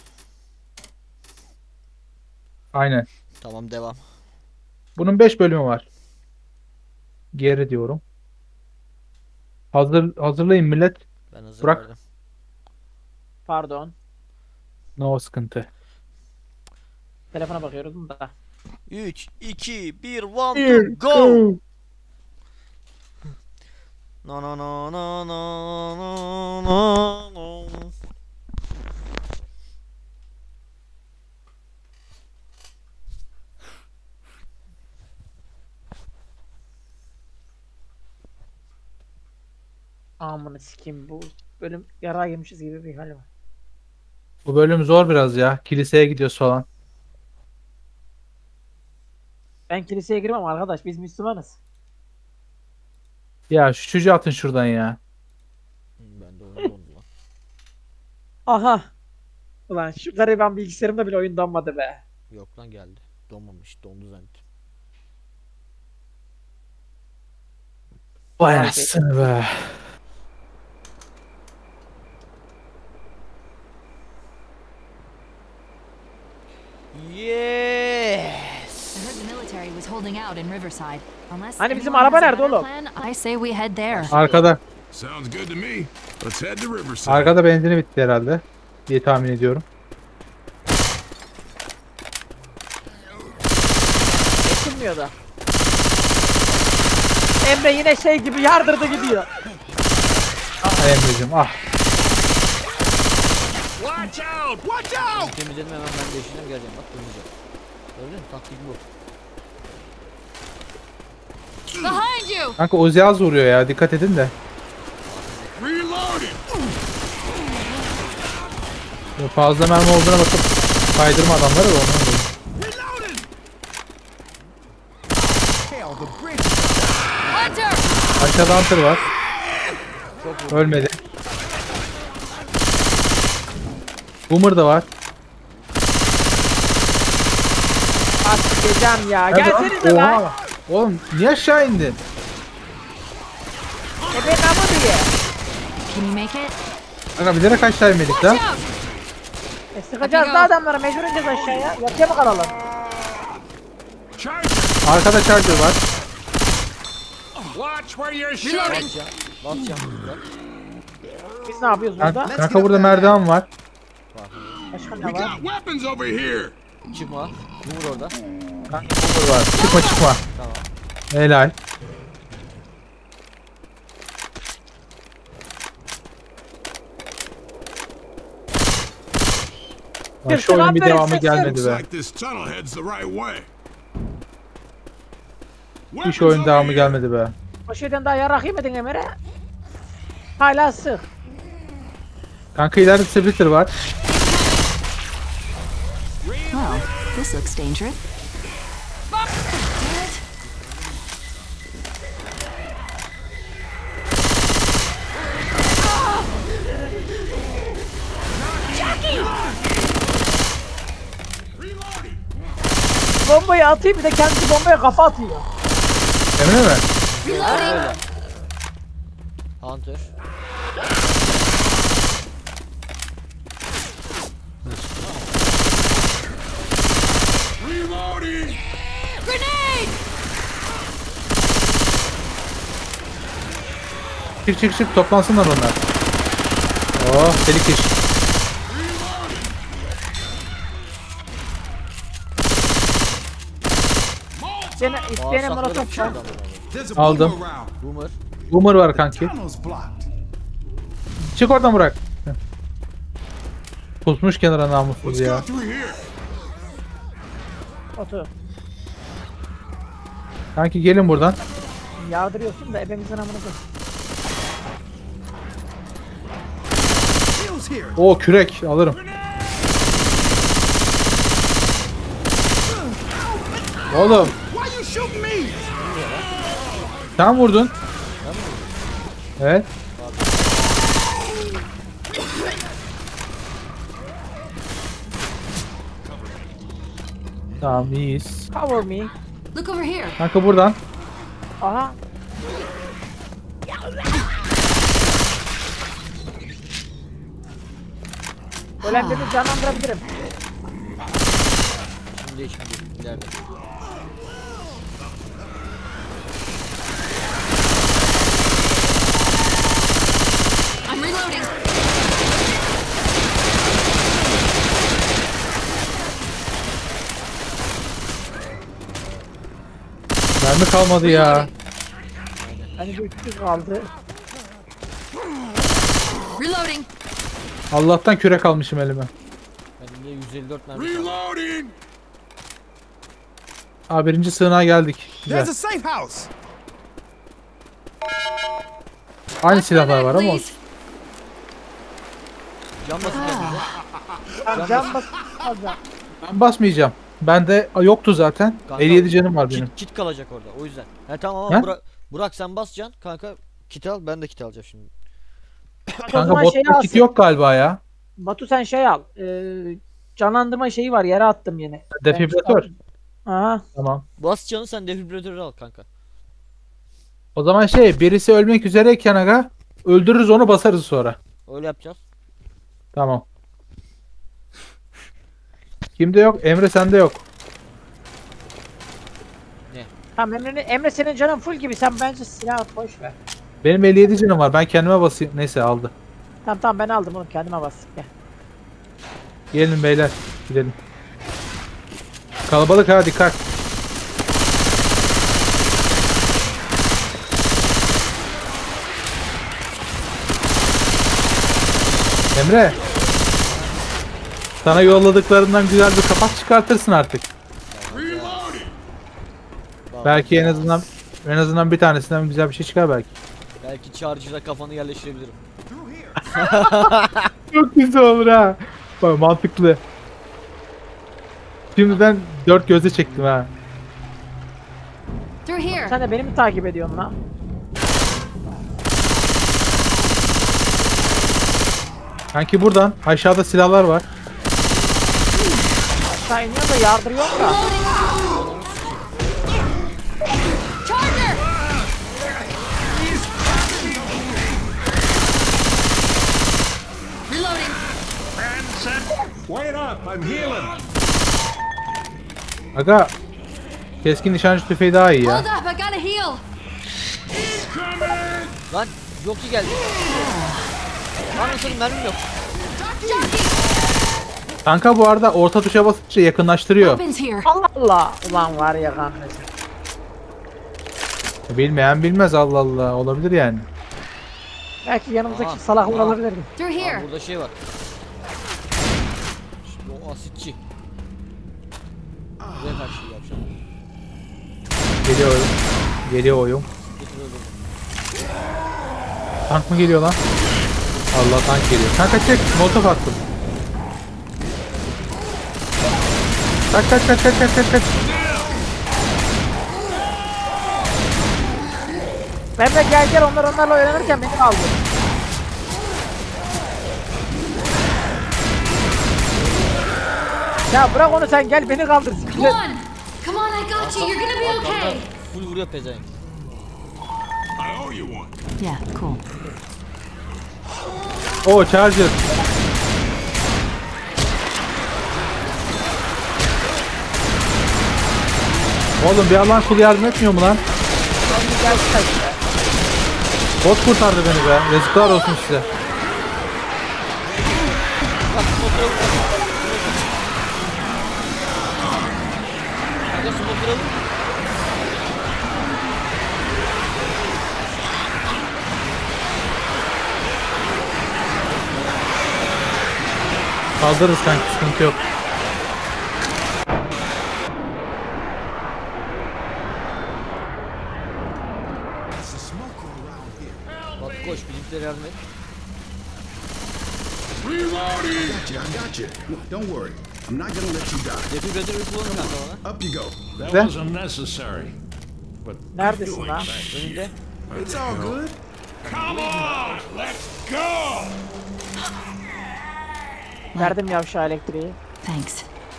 Aynen. Tamam, devam. Bunun 5 bölümü var. Geri diyorum. Hazırlayın millet. Ben hazır Burak. verdim. Pardon. No sıkıntı. Telefona bakıyoruz da. 3, 2, 1, 1, go! No. Amına sikeyim bu bölüm yara yemişiz gibi bir hal var. Bu bölüm zor biraz ya. Kiliseye gidiyoruz falan. Ben kiliseye girmem arkadaş biz Müslümanız. Ya şu çocuğu atın şuradan ya. Ben de oyun dondu lan. Aha. Ulan şu gariban bilgisayarımda bile oyun donmadı be. Yok lan, geldi. Donmamış, dondu zannettim. Vay Vay be. anasını be. Yes. I heard the military was holding out in Riverside. Unless Hani bizim anyone araba has a nerede better oğlum? plan, I say we head there. Arkada. Sounds good to me. Let's head to Riverside. Arkada benzini bitti herhalde. Diye tahmin ediyorum. Geçilmiyor da. Emre yine şey gibi yardırdı gidiyor. Ah Emre'cim ah. Watch out! Watch out! Temizledim hemen ben değiştireceğim geleceğim bak temizleyeceğim. Gördün mü? Taktik bu. Behind you! Kanka Uzi az vuruyor ya dikkat edin de. Reloading! Fazla mermi olduğuna bakıp kaydırma adamları da ondan dolayı. Reloading! Hunter! Aşağıda Hunter var. Ölmedi. Boomer da var. Artık geleceğim ya. Hadi lan. Gelsenize lan. Oha. Oğlum niye aşağı indin? Ben ama diye. Can you make it? Kanka bilerek aşağı inmedik lan. Watch out! Sıkacağız da adamlara mecbur ineceğiz aşağıya. Yatıya mı kalalım? Charger! Arkada Charger var. Watch where you're shooting! Basacağım. Basacağım. Bak. Biz ne yapıyoruz burada? Kanka burada merdiven var. Başka We ne var? got weapons over here! Çıkma. Vur orada. Kanka Boomer var. Çıkma çıkma. Tamam. Helal. Lan şu oyunun bir devamı gelmedi Looks be. like this tunnel heads the right way. Hiç oyun devamı gelmedi be. O şeyden daha yarak yemedin Emre. Hala sık. Kanka ileride Splitter var. Well, this looks dangerous. Bombayı atayım bir de kendisi bombaya kafa atıyor. Emre mi? Öyle. Hunter. Reloading! Grenade! Çık çık çık toplansınlar onlar. Oh delik iş. Seni isteyene Bağırsakları molotof bir şey var. adamın abi. There's a Aldım. boomer around. Boomer. Boomer var kanki. Tunnel's blocked. Çık oradan bırak. Pusmuş kenara namussuz Let's ya. go through here. Otur. Kanki gelin buradan. Yağdırıyorsun da ebemizin amına koy. Heels here. Oo kürek alırım. Oğlum Why you shooting me? sen vurdun. Evet. Tamam iyiyiz. Cover me. Look over here. Kanka buradan. Aha. Ölenleri canlandırabilirim. Şimdi ileride. I'm reloading. Mermi kalmadı ya. Hani bir 300 kaldı. Reloading. Allah'tan kürek almışım elime. Benim de 154 mermi kaldı. Reloading! Aa birinci sığınağa geldik. There's Güzel. a safe house. Aynı silahlar var ama Please. olsun. Can basın kendinize. Ben can bas. alacağım. Ben basmayacağım. Bende yoktu zaten. Kanka, 57 canım var benim. Kit kalacak orada o yüzden. He tamam He? ama Burak sen basacaksın kanka. Kit al ben de kit alacağım şimdi. O Kanka zaman şeyi botta kit alsın. yok galiba ya. Batu sen şey al. Canlandırma şeyi var yere attım yine. Defibrilatör. Aha. Tamam. Basacağını sen defibrilatörü al kanka. O zaman birisi ölmek üzereyken aga öldürürüz onu basarız sonra. Öyle yapacağız. Tamam. Kimde yok? Emre sende yok. Tamam Emre senin canın full gibi sen bence silah at boş ver. Benim 57 canım var. Ben kendime basayım. Neyse aldı. Tamam ben aldım oğlum kendime bastım gel. Gelin beyler. Gidelim. Kalabalık ha dikkat. Emre. Sana yolladıklarından güzel bir kapak çıkartırsın artık. Belki en azından bir tanesinden güzel bir şey çıkar belki. Belki charger'a kafanı yerleştirebilirim. Çok güzel olur ha. Bak mantıklı. Şimdiden 4 gözle çektim ha. Through here. Sen de beni mi takip ediyorsun lan? Sanki buradan aşağıda silahlar var. Aşağı iniyor da yardırıyor da. Charger! Reloading. Wait up, I'm healing. Aga keskin nişancı tüfeği daha iyi ya. Hold up, I gotta heal. Lan jockey geldi. Lan senin mermim yok. Jockey! Kanka bu arada orta tuşa basınca yakınlaştırıyor. Weapons here. Allah Allah. Ulan var ya kardeşim. Bilmeyen bilmez, Allah Allah, olabilir yani. Belki yanımızdaki Aha, salaklar aha. olabilirdi. Through Aa, here. burada şey var. Şimdi o asitçi. Buraya karşı yapacağım. Geliyor oyun. Geliyor oyun. Tank mı geliyor lan? Allah, tank geliyor. Kanka çek, molotof attım. Kaç kaç kaç kaç kaç kaç kaç. Emre gel gel onlarla oynanırken beni kaldı. Ya bırak onu sen gel beni kaldır. Come on. Come on, I got you. You're gonna be okay. Full vuruyor pezevenk. I owe you one. Yeah, cool. Oo, charger. Oğlum bir Allah'ın kulu yardım etmiyor mu lan? Bot kurtardı beni be. Yazıklar olsun size. Kanka smoke vuralım. Kaldırırız kanka, sıkıntı yok. Bak koş bizimkilere yardım et. I got you. No, don't worry. I'm not gonna let you die. Defibrilatörü kullanın kanka bana. Up you go. That There. wasn't necessary. But Neredesin lan? Önünde. It's all good. come on, let's go. Verdim yavşağı elektriği. Thanks.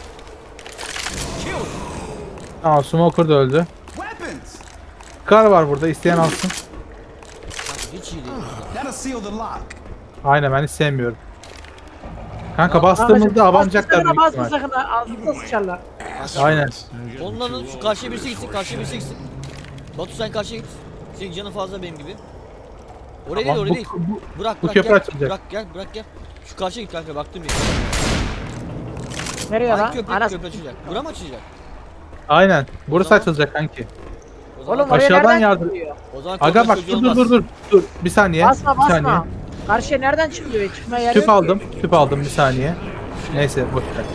Tamam, smoker da öldü. Weapons. Kar var burada, isteyen alsın. Kanka hiç iyi değil. That'll seal the lock. Aynen, ben hiç sevmiyorum. Kanka Kankacım, bastığımızda avancaklar büyük basma ihtimal. sakın ağzınıza sıçarlar. Aynen. Onların şu karşıya birisi gitsin, karşıya birisi gitsin. Batu sen karşıya git. Senin canın fazla benim gibi. Oraya Tamam, değil, oraya değil. Bırak, bu bırak köprü gel. açılacak. Bırak gel. Şu karşıya git kanka, baktım ya. Nereye Hangi lan? köprü Anas. açacak? Bura mı açacak? Aynen. Burası Tamam. açılacak kanki. O zaman, Oğlum oraya Aşağıdan nereden yardım- çıkıyor? o zaman Aga korkak bak, çocuğu dur olmaz. dur dur dur. Dur bir saniye. Basma Bir saniye. basma. Karşıya nereden çıkıyor? Çıkmaya yer Tüp yok ki. aldım. Tüp aldım, bir saniye. Neyse, boş ver.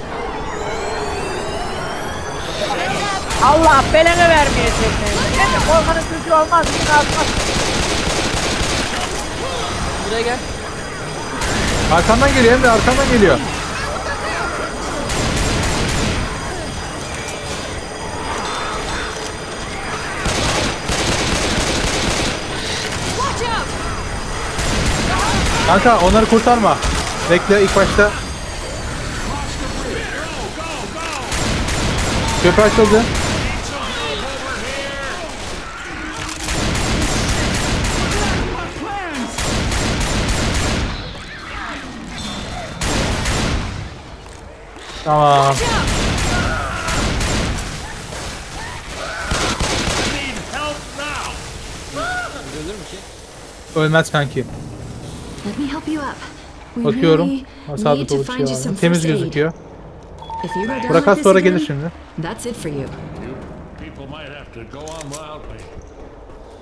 Allah belanı vermeyecek. Değil mi? Korkanın çocuğu olmaz. Yine ağzına Buraya gel. Arkandan geliyor Emre, arkandan geliyor. Watch out! Kanka onları kurtarma. Bekle, ilk başta. Köprü açıldı. Tamam. Need help now. Ölür mü ki? Ölmez kanki. Let me help you up. We Bakıyorum. really Sağda need to dolu find you şey some var. Temiz first aid. gözüküyor. If you go down Burak like az this sonra again, gelir şimdi. that's it for you. People might have to go on without me.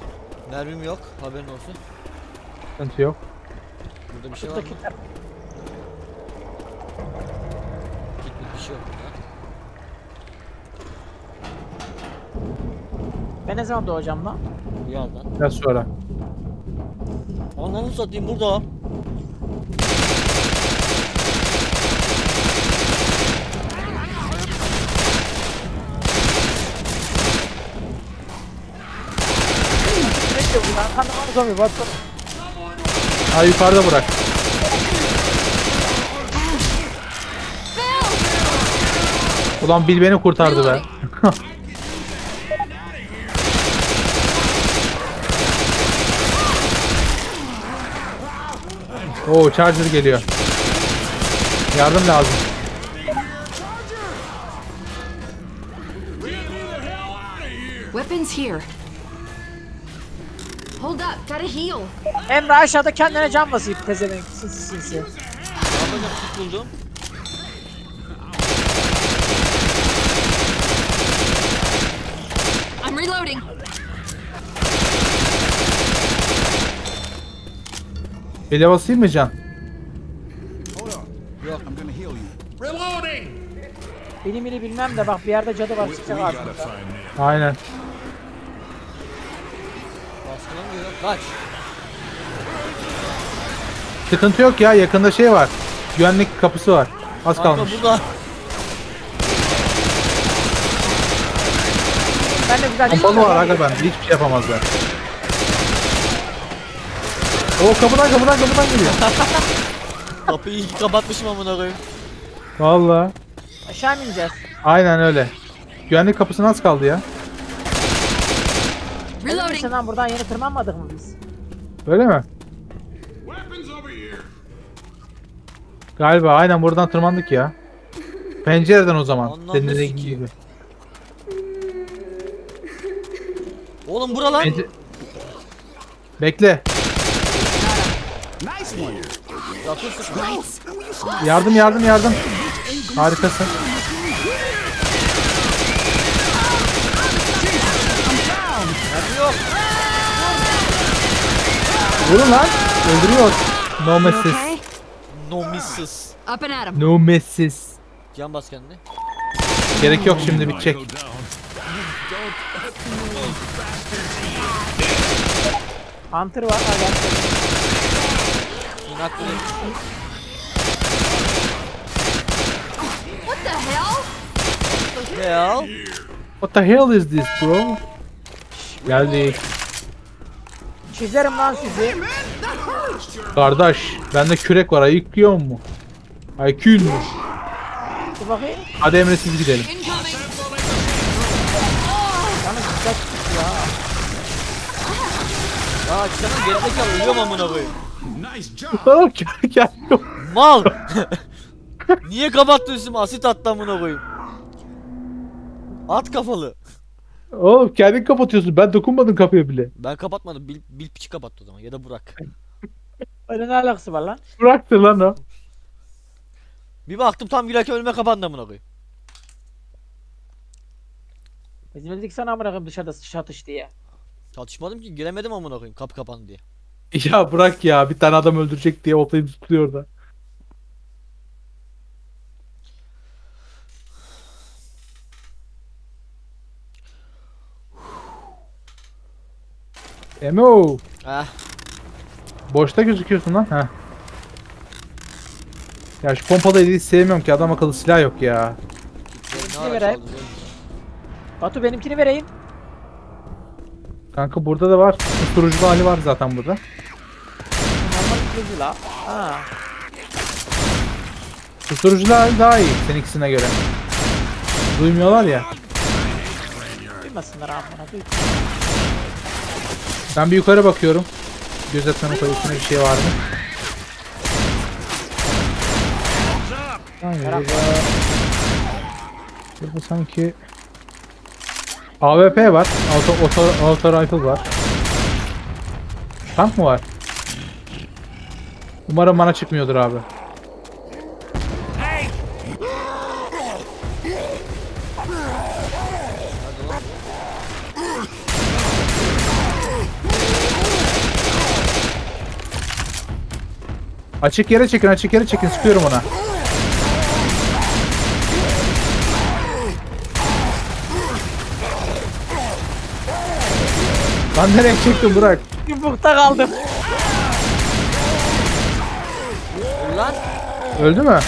Mermim yok, haberin olsun. Sıkıntı yok. Burada bir şey var mı? şey yok burada. Ben ne zaman doğacağım lan? Birazdan. Biraz sonra. Ananı satayım burada. Ne diyor bu lan? Kanım zombi battı. Ha yukarıda bırak. Ulan Bill beni kurtardı be. Oo Charger geliyor. Yardım lazım. Weapons here. Hold up, gotta heal. Emre aşağıda kendine can basayım pezevenk sinsi. Yapacak tutuldum. I'm reloading. Bile basayım mı can? I'm gonna heal you. Reloading! Bilimini bilmem de bak bir yerde cadı var çıkacak Gotta aslında. find me. Aynen. Baskılan geliyor. Kaç. Sıkıntı yok ya, yakında şey var. Güvenlik kapısı var. Az Kanka kalmış. burada. Ben de güzel Kapalı var aga bende. Hiçbir şey yapamazlar. O kapıdan geliyor. Kapıyı iyi ki kapatmışım amına koyayım. Vallahi. Aşağı mı ineceğiz? Aynen öyle. Güvenlik kapısı az kaldı ya. Reloading. Sen lan buradan yeni tırmanmadık mı biz? Öyle mi? Weapons over here. Galiba aynen buradan tırmandık ya. Pencereden o zaman. Anlamlı Senin dediğin sikeyim. gibi. Oğlum bura lan. Bekle. Nice one. Yakın sıkma. Yardım. Harikasın. Yok. Vurun lan. Öldürüyor. No messes. Okay. No misses. Up and at him. No messes. Can bas kendine. Gerek yok şimdi bitecek. Go down. Hunter var. Ha, gel. İnak buraya. What the hell? Ya. What the hell is this bro? Geldik. Çizerim lan sizi. Kardeş, bende kürek var. Ayıkıyor mu? Ayıkıyor mu? Dur bakayım. Hadi Emre siz gidelim. Incoming. Canım güzel çıktı ya. Ya senin gerizekalı ölüyorum amına koyayım. Nice job. Tamam gel. Mal. Niye kapattın üstüme asit attı amına koyayım. At kafalı. Oğlum kendin kapatıyorsun. Ben dokunmadım kapıya bile. Ben kapatmadım. Bil piçi kapattı o zaman ya da Burak. Öyle ne alakası var lan? Bıraktı lan o. Bir baktım tam gülerken önüme kapandı amına koyayım. Bizim dedik sana bırakayım dışarıda çatış diye. Tartışmadım ki giremedim amına koyayım kapı kapandı diye. Ya bırak ya. Bir tane adam öldürecek diye ortayı tutuyor orada. Emo. Ah. Boşta gözüküyorsun lan. Heh. Ya şu pompalı hiç sevmiyorum ki, adam akıllı silah yok ya. Ne vereyim. Batu benimkini vereyim. Kanka burada da var. Susturucu hali var zaten burada. Normal kılıcı la. Ha. Susturucular daha iyi seninkisine göre. Duymuyorlar ya. Duymasınlar amına duy. Ben bir yukarı bakıyorum. Gözetleme koyusuna bir şey var mı? Hayır, burada sanki AWP var. Auto rifle var. Tank mı var? Umarım bana çıkmıyordur abi. Açık yere çekin, sıkıyorum ona. Lan nereye çektin Burak? Yumrukta kaldım. Lan. Öldü mü?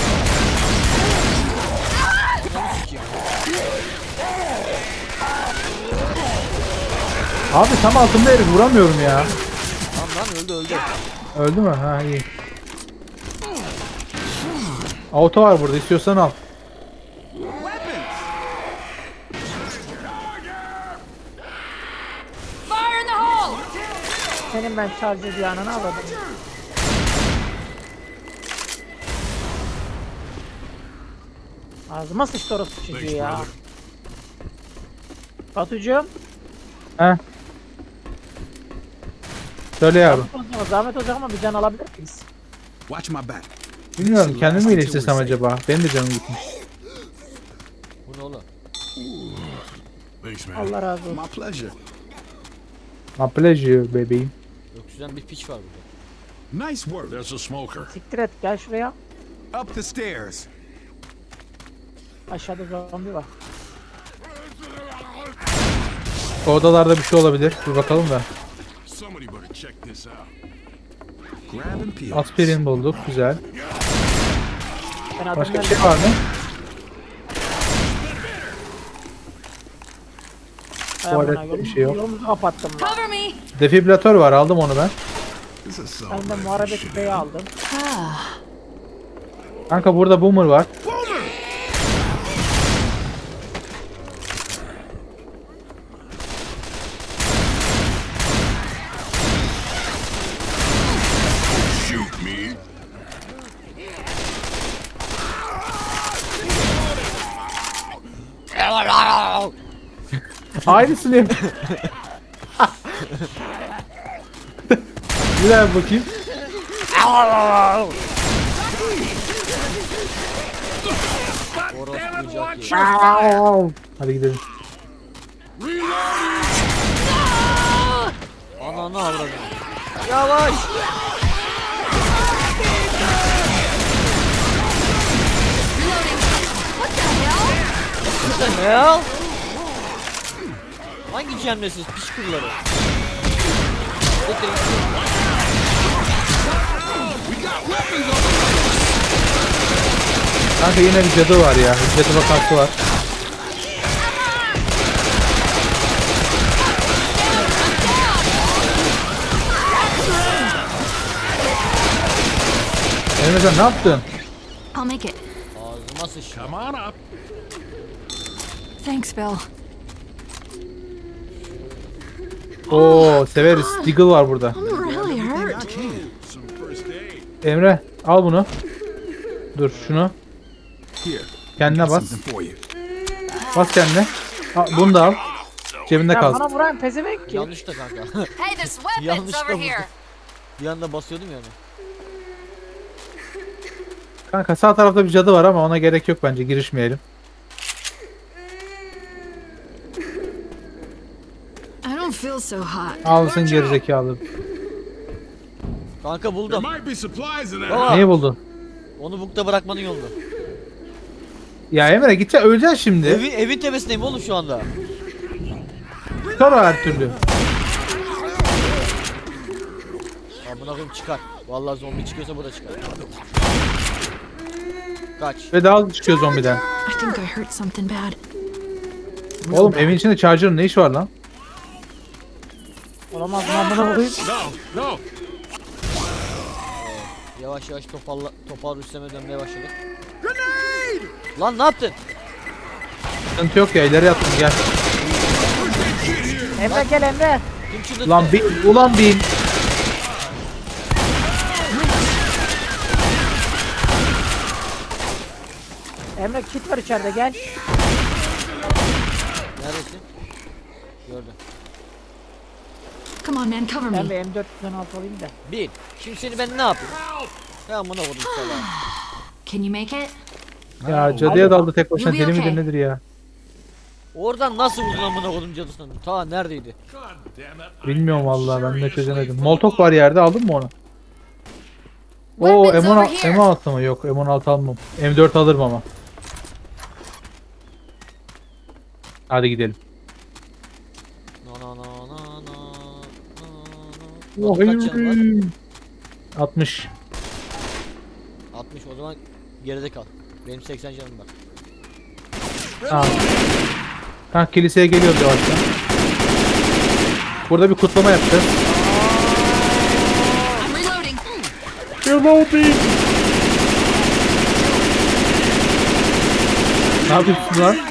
Abi tam altında herif vuramıyorum ya. Lan öldü. Öldü mü? Ha iyi. Auto var burada, istiyorsan al. Fire in the hole! Senin ben charger yanına aldım. Ağzıma sıçtı orası çocuğu ya. Batucuğum. He. Söyle yavrum. Zahmet olacak ama bir can alabilir miyiz? Watch my back. Bilmiyorum, kendimi mi iyileştirsem acaba? Benim de canım gitmiş. Bu ne oğlum? Thanks, man. Allah razı olsun. My pleasure. My pleasure bebeğim. Öksüren bir piç var burada. Nice work. There's a smoker. Siktir et gel şuraya. Up the stairs. Aşağıda zombi var. O odalarda bir şey olabilir. Dur bakalım da. Somebody better check this out. Grab and peel. Aspirin bulduk. Güzel. Ben adım Başka bir geldim. şey var mı? Tuvalette bir şey yok. Yolumuzu kapattım lan. Cover me! Defibrilatör var. Aldım onu ben. This is so Ben de muharebe tüfeği aldım. Ah, Kanka burada boomer var. shoot me. Aynısını yap. Bir daha bakayım. Orospu Jackie. Hadi gidelim. Ananı avradım. Yavaş. What the hell? Hangi cemlesiz piç kurları? Kanka yine bir cadı var ya. Bir cadı vakası var. Emre sen ne yaptın? I'll make it. Ağzıma sıç. Come on up. Thanks, Bill. Oo severiz. Deagle var burada. I'm really hurt. I can. Some first aid. Emre al bunu. Dur şunu. Here. Kendine bas. Something for you. Bas kendine. Al, bunu da al. Cebinde Ya kalsın. bana vuran pezevenk ki. Yanlış da kanka. Hey, there's weapons Yanlışlıkla over vurdum. here. Bir anda basıyordum yani. Kanka sağ tarafta bir cadı var ama ona gerek yok bence. Girişmeyelim. I don't feel so hot. Alsın gerizekalı. Kanka There buldum. might be supplies in that. Baba. Neyi buldun? Onu bukta bırakmanın yolunu. Ya Emre gideceksin öleceksin şimdi. Evin tepesindeyim oğlum şu anda. Sonra her türlü. Amına koyayım çıkar. Vallahi zombi çıkıyorsa bu da çıkar. Kaç. Ve daha çıkıyor zombiden. I think I hurt something bad. Oğlum evin içinde charger'ın ne işi var lan? Olamaz lan buna vurayım. No, no. Yavaş yavaş topal üstüme dönmeye başladık. Lan ne yaptın? Sıkıntı yok ya, ileri attım gel. Emre gel Emre. Kim çıldırttı? Ulan bin, ulan bin. Emre kit var içeride gel. Neredesin? Gördüm. Come on, man, cover Ben me. bir M416 alayım da. Bir. Şimdi seni ben ne yapayım? Ya amına koydum sana. Can you make it? Ya cadıya daldı tek başına, You'll be deli midir okay. nedir ya? Oradan nasıl vurdun amına koydum cadısını? Ta neredeydi? God damn it. Bilmiyorum vallahi, ben de çözemedim. Molotov var yerde, aldın mı onu? Oo Weapons over M16, here. M16 mı? Yok M16 almam. M4 alırım ama. Hadi gidelim. No no no no no. Batu kaç canın var? 60. 60, o zaman geride kal. Benim 80 canım var. Tamam. Kanka kiliseye geliyoruz yavaştan. Burada bir kutlama yapacağız. I'm reloading. Reloading. Ne yapıyorsun lan?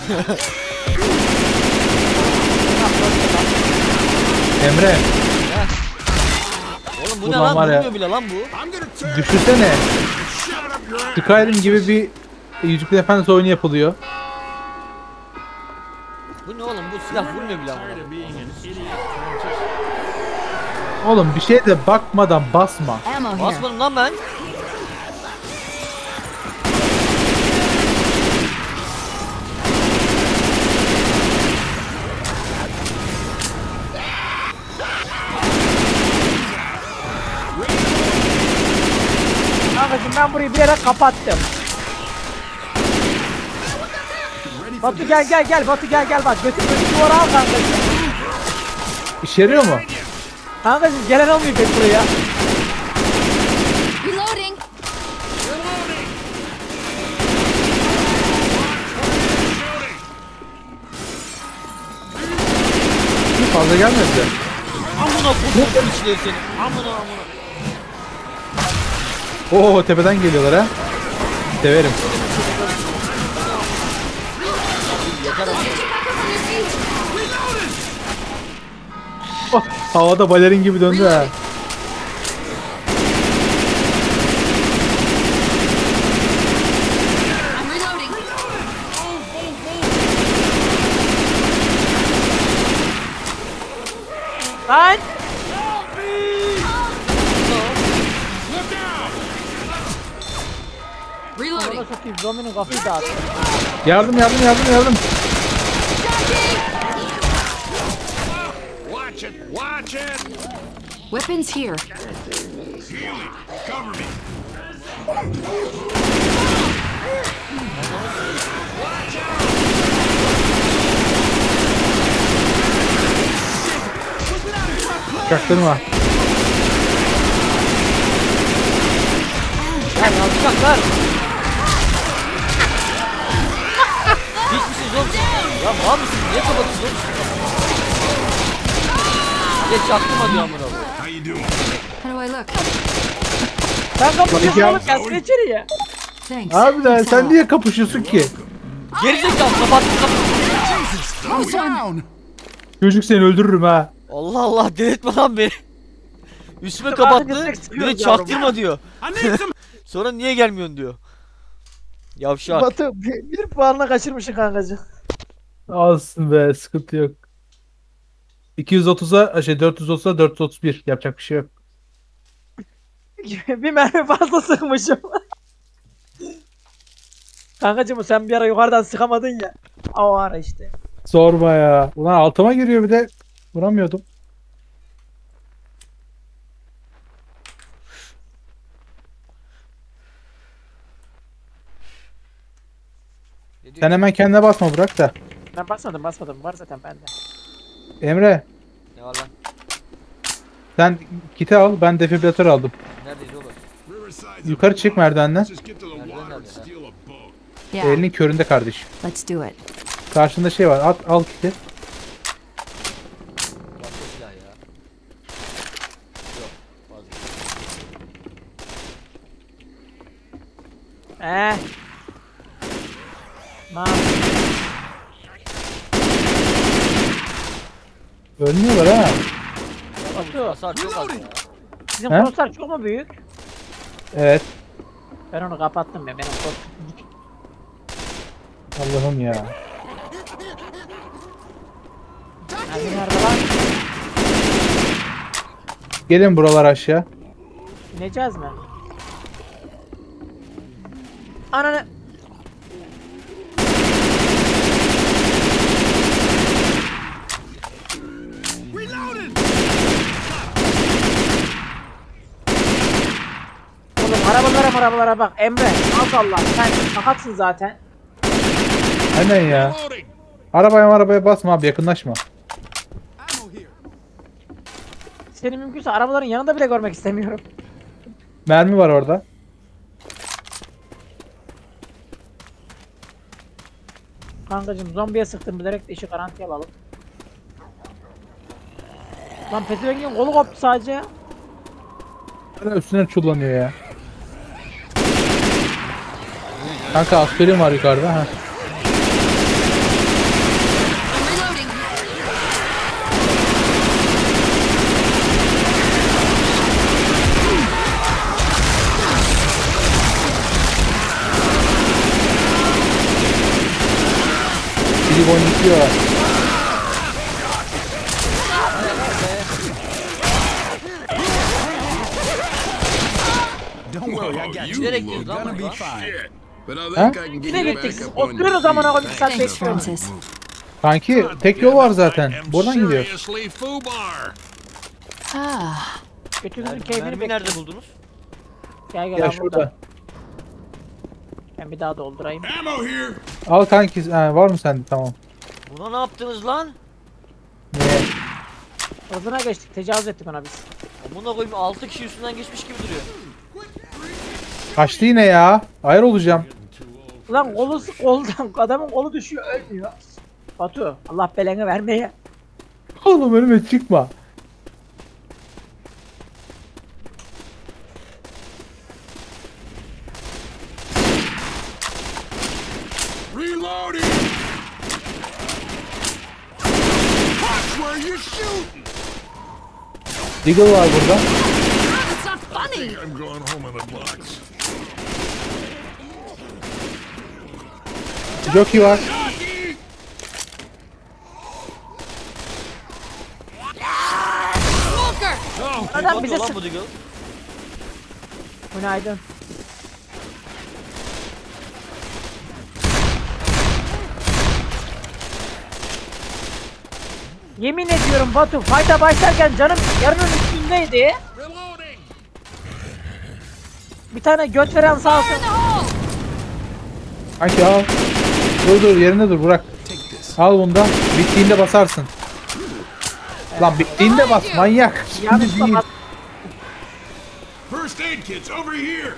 Emre, Oğlum bu ne Ulan lan? var ya. Vurmuyor bile lan bu. I'm gonna tear düşünsene. shut up your ass. Skyrim gibi bir Yüzüklerin Efendisi oyunu yapılıyor. Bu ne oğlum? Bu silah vurmuyor bile ama. Tired of being an idiot. Oğlum bir şeye de bakmadan basma. Ammo here. Basmadım lan ben. Kankacım ben burayı bir yere kapattım. Batu gel Batu gel bak götür duvara al kankacım. İşe yarıyor mu? Kankacım gelen olmuyor pek buraya. Reloading. Fazla gelmedi. Amına koyduğum içleri seni. Amına. Oo tepeden geliyorlar ha. Severim. Oh, havada balerin gibi döndü ha. I'm reloading. Lan! Reloading. Orada satayım zombinin kafayı dağıt. Yardım. Watch it! Watch it! Weapons here. Healing. Cover me. Çaktırma. Lan yavşaklar. Hiçbir şey zor. Ya mal mısın? Niye kapatıyorsun oğlum? Geç çaktırma diyor amına koyayım. How you doing? How do I look? Sen kapatıyorsun Gel. oğlum gelsin içeriye. Thanks. Harbiden sen niye kapışıyorsun ki? Gerizekalı kapattın kapıyı. Slow down. Çocuk seni öldürürüm ha. Allah Allah delirtme lan beni. Üstüme Artık kapattı. direkt Bir de sıkıyoruz yavrum. çaktırma diyor. I need some. Sonra niye gelmiyorsun diyor. Yavşak. Batu bir puanla kaçırmışsın kankacım. Alsın be, sıkıntı yok. 230'a 430'a 431 yapacak bir şey yok. Bir mermi fazla sıkmışım. Kankacım sen bir ara yukarıdan sıkamadın ya. O ara işte. Sorma ya. Ulan altıma giriyor bir de vuramıyordum. Ne Sen diyor? hemen kendine basma, bırak da. Ben basmadım var zaten bende. Emre Ne var lan? sen kiti al, ben defibrilatör aldım. Neredeyiz oğlum? Riverside's Yukarı çık merdivenden. Let's just get to the Nereden water and nerede? steal a boat. Yeah. Elinin köründe kardeşim. Let's do it. Karşında şey var, al kiti. Başka silah ya. Yok. Vazgeçtim. Ma Ölmüyorlar ha. Batu Hasar çok az ya. sizin He? crosslar çok mu büyük? Evet. Ben onu kapattım ya benim cross. Allah'ım ya. Hadi nerede lan? Gelin buralar aşağı. İneceğiz mi? Ananı. Oğlum arabalara bak Emre. Allah sen sakatsın zaten. Hemen ya. Loading! Arabaya basma abi, yakınlaşma. Ammo here. seni mümkünse arabaların yanında bile görmek istemiyorum. Mermi var orada. Kankacım zombiye sıktım bilerek de işi garantiye alalım. Lan Petrengin kolu koptu sadece ya. Hala üstüne çullanıyor ya. Kanka aspirin var yukarıda. Ha. Biri boncukluyor. Don't worry, I got you. Nereye You're gidiyoruz lan gonna be burada? fine. Shit. But I Huh? think I can get Yine you gittik back siz up on your oturuyoruz zaman feet. koyayım bir saat Thanks, bekliyorum. Francis. Kanki tek yol var zaten. Buradan gidiyor. Seriously, foobar. Ah, Götünüzün keyfini Mermi bekliyorum. nerede buldunuz? Gel gel Ya abi burada. şurada. Ben bir daha doldurayım. Ammo here. Al kanki. Ha, var mı sende? Tamam. Buna ne yaptınız lan? Niye? Hızına geçtik tecavüz ettik ona biz. Amına koyayım 6 kişi üstünden geçmiş gibi duruyor. Kaçtı yine ya. Ayar olacağım. Ulan kolu koldan adamın kolu düşüyor ölmüyor. Batu Allah belanı vermeye. Oğlum önüme çıkma. Reloading. Watch where you're shooting. Deagle var burada. it's not funny. I'm going home in a box. Jockey var. Jockey. Smoker! Adam bize Lan sık. bu Deagle. Günaydın. Yemin ediyorum Batu fayda başlarken canım yarının üstündeydi. Reloading. Bir tane göt veren sağ olsun. Kanki al. Dur yerinde dur bırak. Al bunu da. Bittiğinde basarsın. Lan bittiğinde bas manyak. Şimdi Yanlışla değil. bas. First aid kits over here.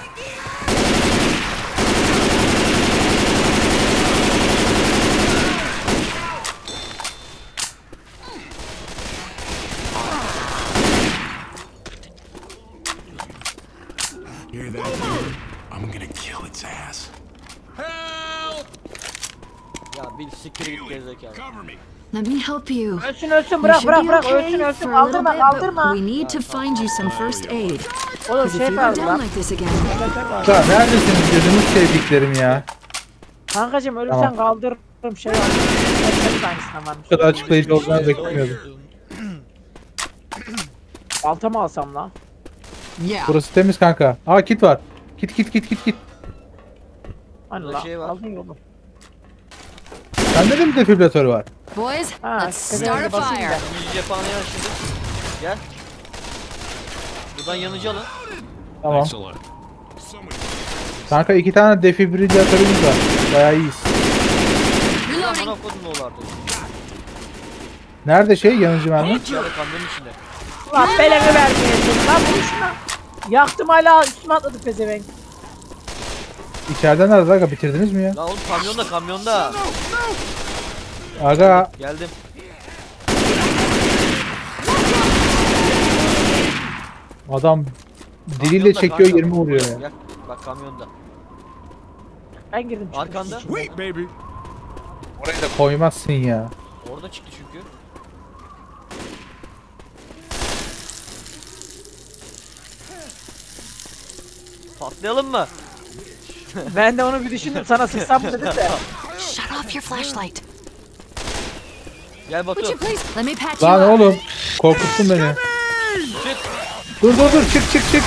Hear that? I'm gonna kill its ass. Help! Ya bir siktir git gerizekalı. Cover me. Let me help you. Ölsün ölsün You bırak should bırak be bırak okay ölsün ölsün for a little kaldırma bit, but kaldırma. we need to find you some first aid. Oğlum Because if şey you go var down lan. like this again, Ya neredesiniz gözümüz sevdiklerim ya. Kankacım ölürsen Tamam. kaldırırım şey var. Hepimiz aynısından varmış. Bu kadar açıklayıcı olacağını beklemiyordum. Balta mı alsam lan? yeah. Burası temiz kanka. Aa kit var. Kit. Hani Burada lan şey var. aldın yolu. Sende de mi defibrilatör var? Boys, Ha, let's tekerleğe start a basayım fire. da. Yanıcı cephaneyi aç şimdi. Gel. Buradan yanıcı alın. Tamam. Excellent. Someone Kanka 2 tane defibrilatörümüz var. Bayağı iyiyiz. Reloading. Amına kodum ne olardı. Nerede şey yanıcı mermi? İçeride kamyonun içinde. Ulan belanı vermeyecek. Lan bunu şuna. Yaktım hala üstüme atladı pezevenk. İçeride nerede aga bitirdiniz mi ya? La oğlum kamyonda. Aga Geldim. adam diliyle Kamyonda çekiyor kanka. 20 vuruyor ya. Gel. Bak kamyonda. Ben girdim çıktım. Arkanda. Wait, baby. Orayı da koymazsın ya. Orada çıktı çünkü. Patlayalım mı? Ben de onu bir düşündüm sana sıksam mı dedim de. Shut off your flashlight. Gel Would you Batu. please let me patch you Lan up? oğlum korkuttun beni. Çık. Dur çık.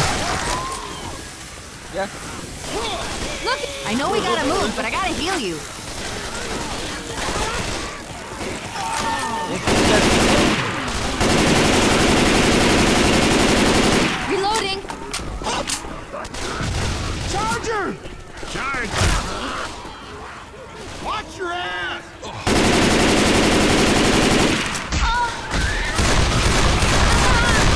Gel. Look, I know we gotta move, but I gotta heal you. Reloading. Charger! Charge! Watch your ass!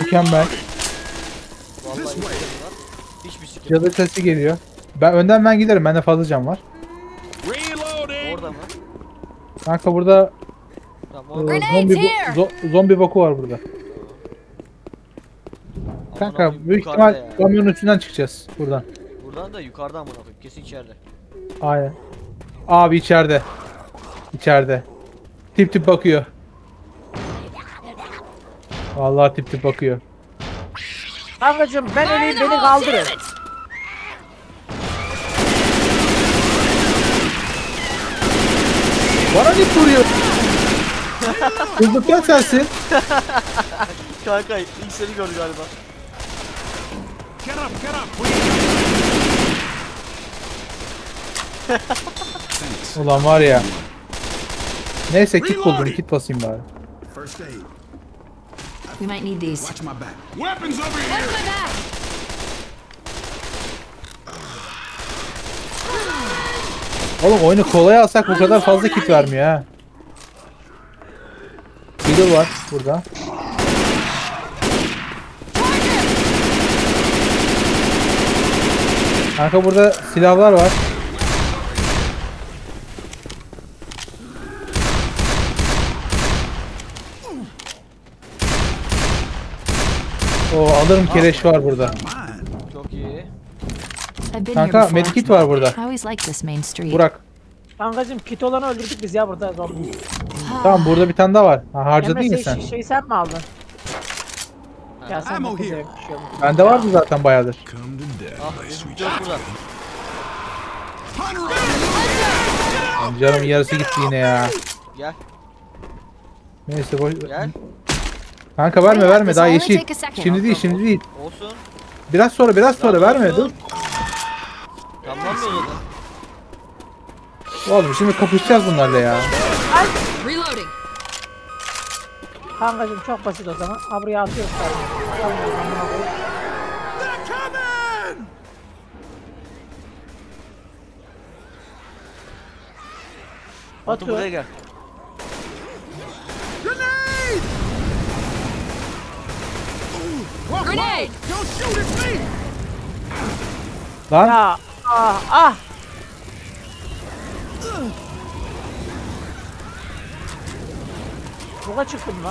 Mükemmel. Vallahi hiç var. Hiçbir sikim. Cadı sesi geliyor. Önden ben giderim. Bende fazla can var. Reloading. Orada mı? Kanka burada Tamam orada. zombi boku var burada. Kanka Aman Allah'ım, büyük yukarıda ihtimal ya. kamyonun üstünden çıkacağız buradan. Buradan da yukarıdan mı koyayım? Kesin içeride. Aynen. Abi içeride. İçeride. Tip tip bakıyor. Vallahi tip tip bakıyor. Kankacım ben öleyim beni kaldırın. Bana ne vuruyor? Kızdıktan sensin. Kanka ilk seni gördü galiba. Get up, get up. Ulan var ya. Neyse kit buldum. Kit basayım bari. First aid. We might need these. Watch my back. Weapons over Watch here. my back! Oğlum oyunu kolay alsak bu kadar fazla kit vermiyor ha. Beagle var burada. Kanka burada silahlar var. O alırım kereş var burada. Mine. Çok iyi. I've been Kanka, here before. medkit var burada. I always like this main street. Burak. Kankacım kit olanı öldürdük biz ya burada zombi. Tamam burada bir tane daha var. Ha, harcadın Emre ya sen. şeyi sen mi aldın? Ya sen Ammo de here. kızı Bende vardı zaten bayağıdır. Come to death, Ah my bizim sweet yok burada. Canım yarısı gitti yine ya. Gel Neyse boş. gel. Kanka verme daha Only yeşil. take a second. Şimdi değil. Olsun. Biraz sonra verme dur. Tamam mı zaten? Oğlum şimdi kapışacağız bunlarla ya. Reloading. Kankacım çok basit o zaman. Ha buraya atıyoruz kardeşim. Batu buraya gel. Grenade! Don't shoot at me. Lan Ya ah. Buga çıktım lan.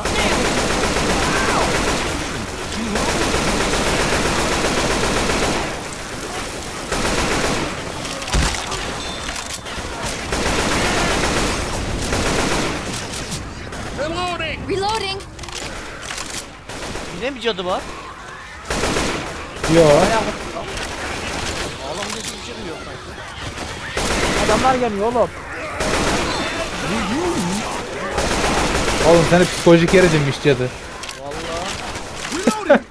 Reloading. Reloading! Yine mi cadı var? yo. Ağlamda hiçbir şey mi yok sanki? Adamlar geliyor oğlum. Oğlum seni psikolojik yere dinmiş cadı. Vallahi.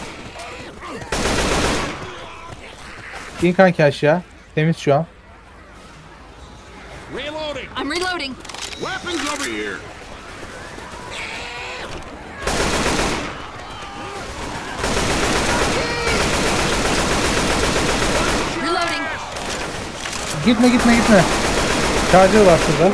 İn kanki aşağı. Temiz şu an. Reloading. I'm reloading. Weapons over here. Reloading. Gitme. Charger var şurada.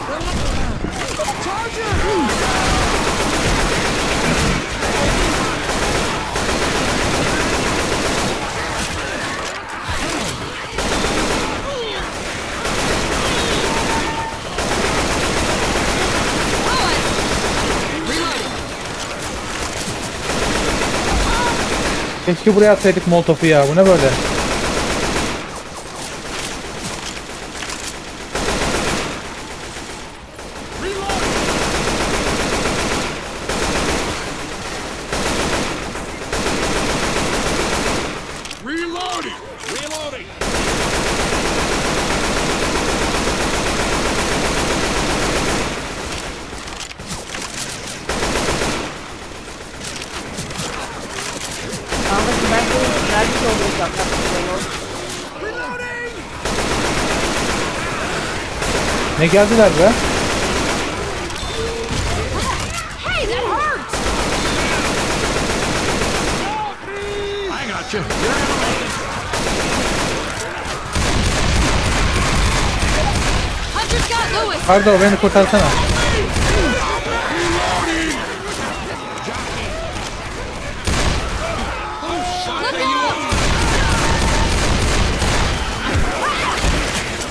Keşke buraya atsaydık molotofu ya. Bu ne böyle? Reloading. Reloading. Kankacım ben de nerede dolduracağım? Ne geldiler be? Hey, that hurts! I got you. Hunter's got Lewis! Pardon beni kurtarsana.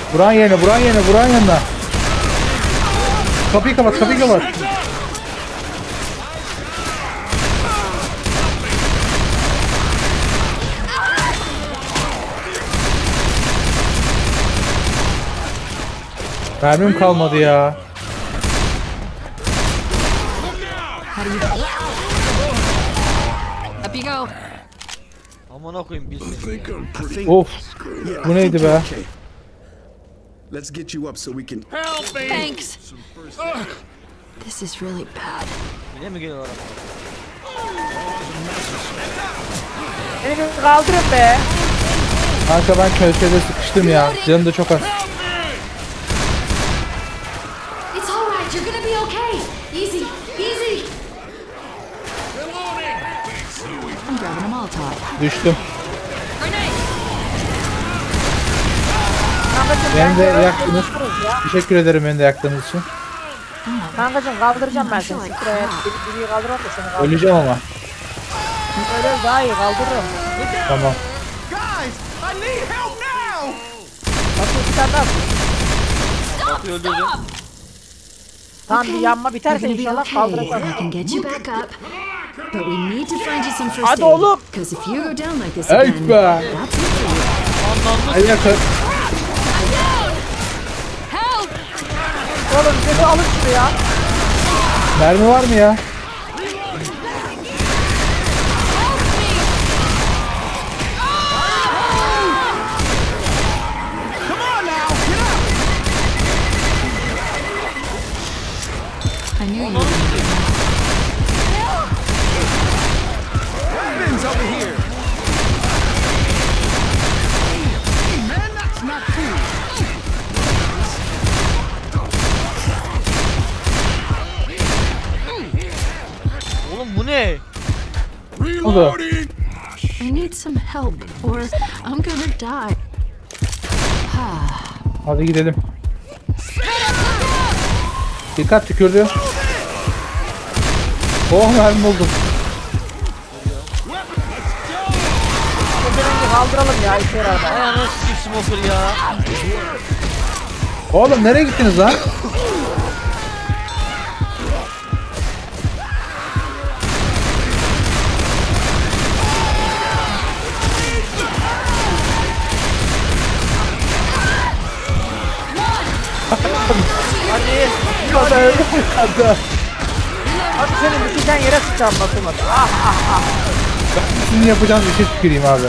Buran yerine, buran yerine, buran yanına. Kapıyı kapat, kapıyı kapat. Mermim kalmadı ya. Up you go. Amına koyayım bilsin. Of. Bu neydi be? Okay. Let's get you up so we can. Thanks. This is really bad. Yine mi geliyorlar? Beni bir kaldırın be. Kanka ben köşede sıkıştım ya. Canım da çok az. It's all right. You're gonna be okay. Easy, easy. I'm grabbing a Molotov. Düştüm. Kankacım Beni de ben yaktınız. Teşekkür ederim beni de yaktığınız için. Kankacım kaldıracağım ben seni. Siktir et. Biri kaldıramam da seni kaldırırım. Öleceğim ama. Öyle daha iyi kaldırırım. Tamam. Bak bir tane daha. Kapıyı öldürdüm. Tamam bir yanma You're biterse gonna be inşallah okay. kaldıracağım. I can get you back up. But we need to find you some first Hadi aid. oğlum. Because if you go down like this Evet again, be. that's it for you. Hadi yakın. Oğlum seni alın şuraya. Mermi var mı ya? I knew you would. Oğlum bu ne? Reloading. I need some help or I'm gonna die. Hadi gidelim. Dikkat tükürdü. Oh mermi buldum. Seni kaldıralım ya işe yarar be. Ay anasını sikeyim smoker ya. Oğlum nereye gittiniz lan? Hadi. Hadi senin düşeceğin yere sıçacağım bakılmadı. Sizin yapacağınız bir şey tüküreyim abi.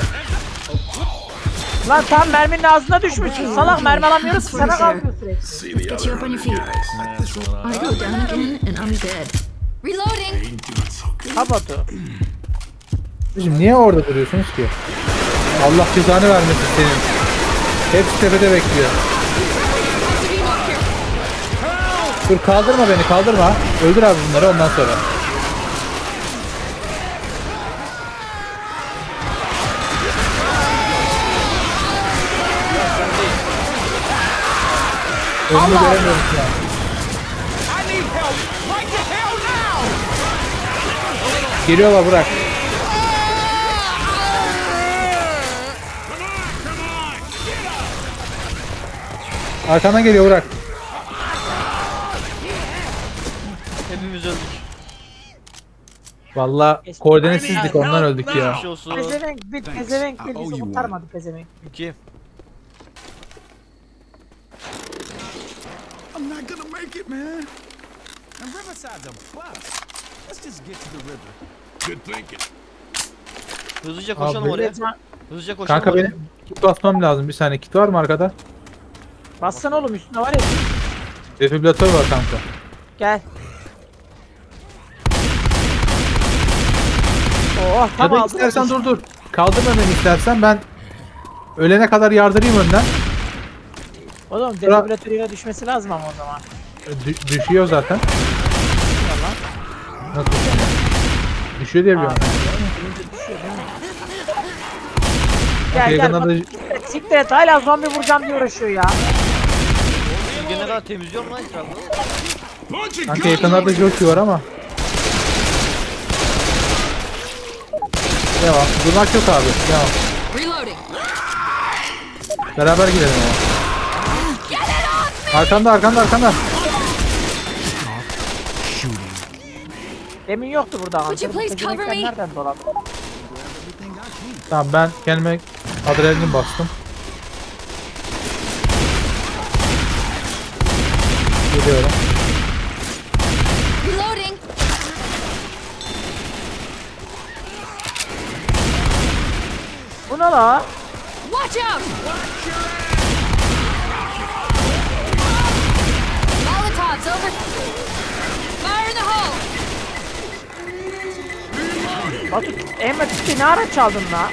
Lan tam merminin ağzına düşmüşsün. Salak mermi alamıyoruz ki sana kalmıyor sürekli. See the Get you up on your feet. I go down again and I'm dead. Reloading. ain't doing so good. Ha Batu. Şimdi niye orada duruyorsunuz ki? Allah cezanı vermesin senin. Hepsi tepede bekliyor. Dur kaldırma beni kaldırma. Öldür abi bunları ondan sonra. Önümü göremiyorum şu an. Geliyorlar bırak. Arkandan geliyor bırak. Hepimiz öldük. Vallahi koordinetsizlik ondan öldük ya. Geçmiş olsun. Pezevenk bir pezevenk bir bizi kurtarmadı pezevenk. 2. I'm not gonna make it, man. And Riverside's a bust. Let's just get to the river. Good thinking. Hızlıca koşalım Abi, oraya. Hızlıca koşalım Kanka oraya. benim kit basmam lazım. Bir saniye kit var mı arkada? Bassana oğlum üstüne var ya. Defibrilatör var kanka. Gel. Oh Ya tam da aldım. istersen dur. Kaldırma beni istersen ben ölene kadar yardırayım önden. Oğlum defibrilatörüne düşmesi lazım ama o zaman. Düşüyor zaten. Nasıl? Düşüyor diye biliyorum. Gel gel. Yakından da Siktir et hala zombi vuracağım diye uğraşıyor ya. Gene daha temizliyor mu lan etrafı? Bunch of kanka yakınlarda Joki var ama. Devam. Durmak yok abi. Devam. Reloading. Beraber gidelim ama. Arkanda arkanda arkanda. Demin yoktu burada. Would you please cover me? Nereden dolandı? Tamam ben kendime adrenalin bastım. Geliyorum. Reloading. Bu ne la? Watch out! Molotovs over. Fire in the hole. Batu Emre tüpü ne ara çaldın la?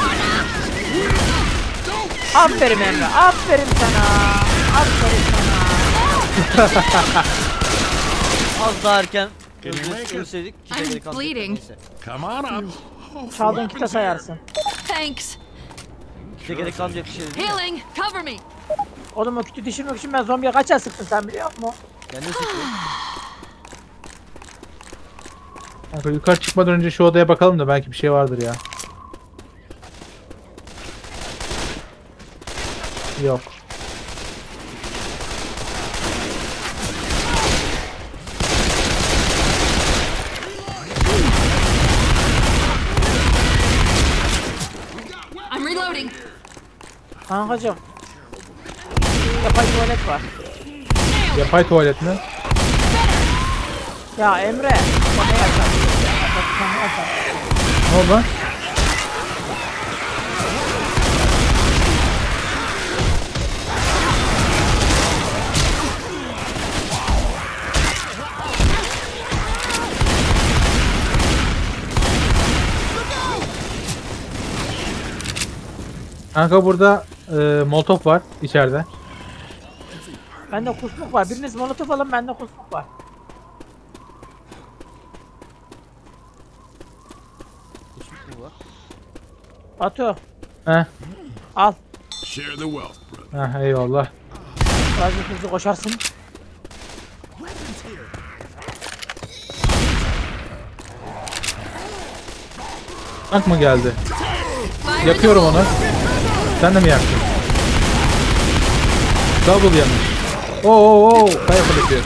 Aferin Emre. Aferin sana. Aferin sana. Az daha erken ölseydik. kite I'm gerek kalmayacak. bleeding. Neyse. Come on up. Çaldığın kite sayarsın. Thanks. Kite gerek kalmayacak bir şey değil mi? Healing. Cover me. Oğlum o kütü düşürmek için ben zombiye kaç el sıktım sen biliyor musun? Ben de sıkıyorum. Kanka yukarı çıkmadan önce şu odaya bakalım da belki bir şey vardır ya. Yok. I'm reloading. Kankacım. Yapay tuvalet var. Yapay tuvalet mi? Ya Emre. Sen ne yapacaksın? Ne oldu lan? Kanka burada molotof var içeride. Bende kusmuk var. Biriniz molotof alın, bende kusmuk var. Bu var. Batu Heh. al. Share the wealth, brother. Heh, eyvallah. Birazcık hızlı koşarsın. Tank mı geldi? Yakıyorum onu. Sen de mi yaktın? Double yanmış. Oo, kaya fırlatıyor.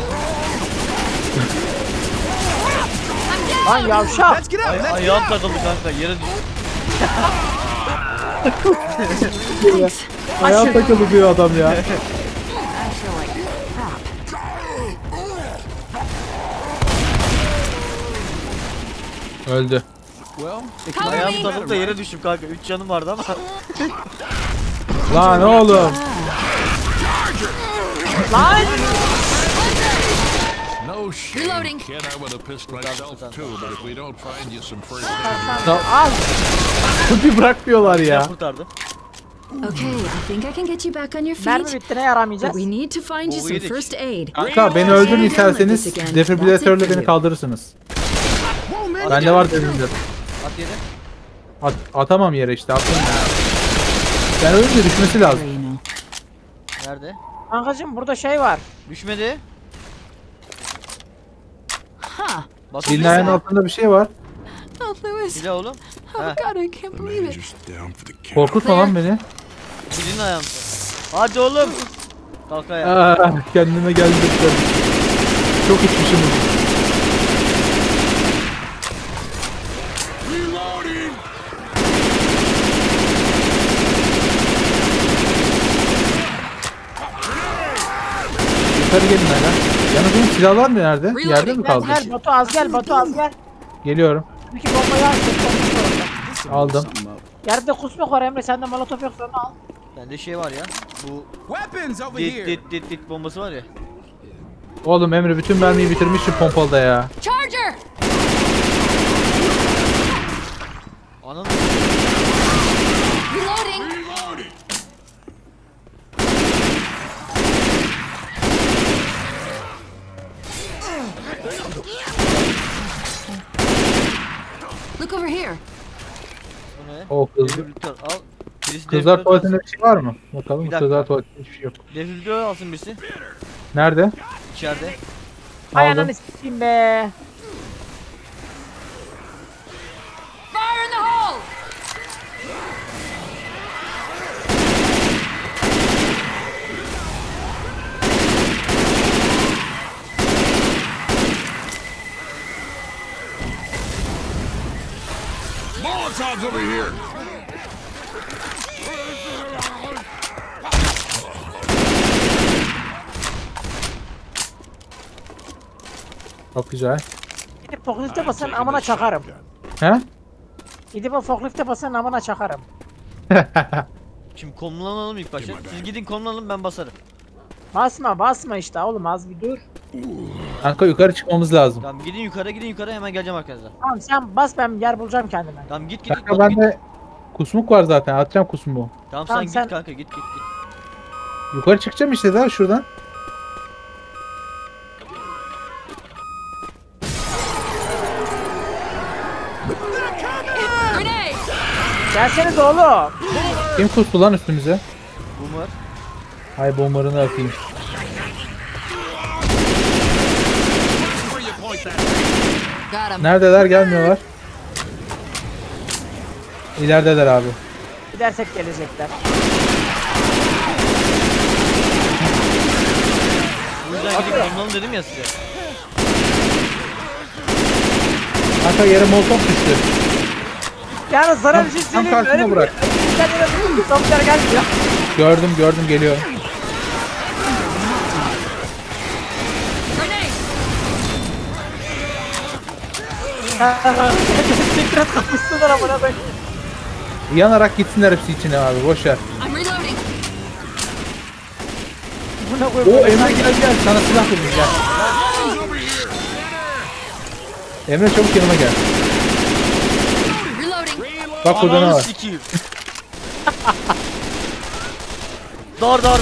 Lan yavşak. Ayağım takıldı kanka yere düştü. Ayağım takıldı diyor adam ya. Öldü. Ayağım takıldı da yere düştüm kanka. 3 canım vardı ama. Lan oğlum. Lan. No shame. Reloading. Kid, I would have pissed myself too, but if we don't find you some first Al. Bir bırakmıyorlar ya. Kurtardım. Okay, I think I can get you back on your Mermi feet. bitti ne But yaramayacağız? we need to find you some yedik. first aid. Kanka beni öldürün isterseniz defibrilatörle beni kaldırırsınız. Bende var defibrilatör. At yere. Atamam yere işte attım ya. Ben ölünce düşmesi lazım. You know. Nerede? Kankacım burada şey var. Düşmedi. Huh. Bak. Dilin ayağının altında bir şey var. Oh, Lewis. Silah oğlum. Oh Ha. God, I can't believe it. Just down for the count. Korkutma lan beni. Dilin ayağımda. Hadi oğlum. Kalk ayağa. Kendime geldim. Çok içmişim. Reloading. Yukarı gelin hala. Yalnız benim silahlar nerede? Yerde mi Gel kaldı? gel Batu az gel Batu az gel. Geliyorum. İki bombayı al. Aldım. Yerde kusmuk var Emre sende molotof yok sonra al. Bende şey var ya. Bu Weapons over dit here. dit dit dit bombası var ya. Oğlum Emre bütün mermiyi bitirmişsin pompalıda ya. Charger! Ananı. Reloading! Reloading. Look over here. Bu ne? O kız. Defibrilatör al. Birisi Kızlar defibrilatör tuvaletinde alsın. bir şey var mı? Bakalım Bir dakika. kızlar tuvaletinde hiçbir şey yok. Defibrilatör alsın birisi. Nerede? İçeride. Hay Aldım. ananı s**eyim be. Fire in the hole! Molotovs over here. Çok güzel. Gidip forklifte basan amına çakarım. He? Gidip o forklifte basan amına çakarım. Şimdi konumlanalım ilk başta. Siz gidin konumlanalım, ben basarım. Basma işte oğlum, az bir dur. Kanka yukarı çıkmamız lazım. Tamam gidin yukarı hemen geleceğim arkanıza. Tamam sen bas, ben yer bulacağım kendime. Tamam git. Kanka Batu, git. bende kusmuk var zaten. Atacağım kusmuğu. Tamam Tamam, sen sen- git kanka, git. Yukarı çıkacağım işte daha şuradan. Grenade! Gelseniz oğlum. Kim kustu lan üstümüze? Boomer. Hay bombarını atayım. Got him. Neredeler? Gelmiyorlar. İlerideler abi. Gidersek gelecekler. Bu yüzden gidip konumlanalım dedim ya size. Kanka yere molotof düştü. Yani sana bir şey Tam söyleyeyim mi? karşıma bırak. Tavuklar gelmiyor. Gördüm geliyor. Grenade! Sekret kapışsınlar amına koyayım. Yanarak gitsinler hepsi içine abi. Boş ver. I'm reloading. Buna O koyayım. Emre gel. Sana silah vereyim gel. Emre çabuk yanıma gel. Reloading. Bak burada ne Ananı var. sikeyim. Dar. Dur.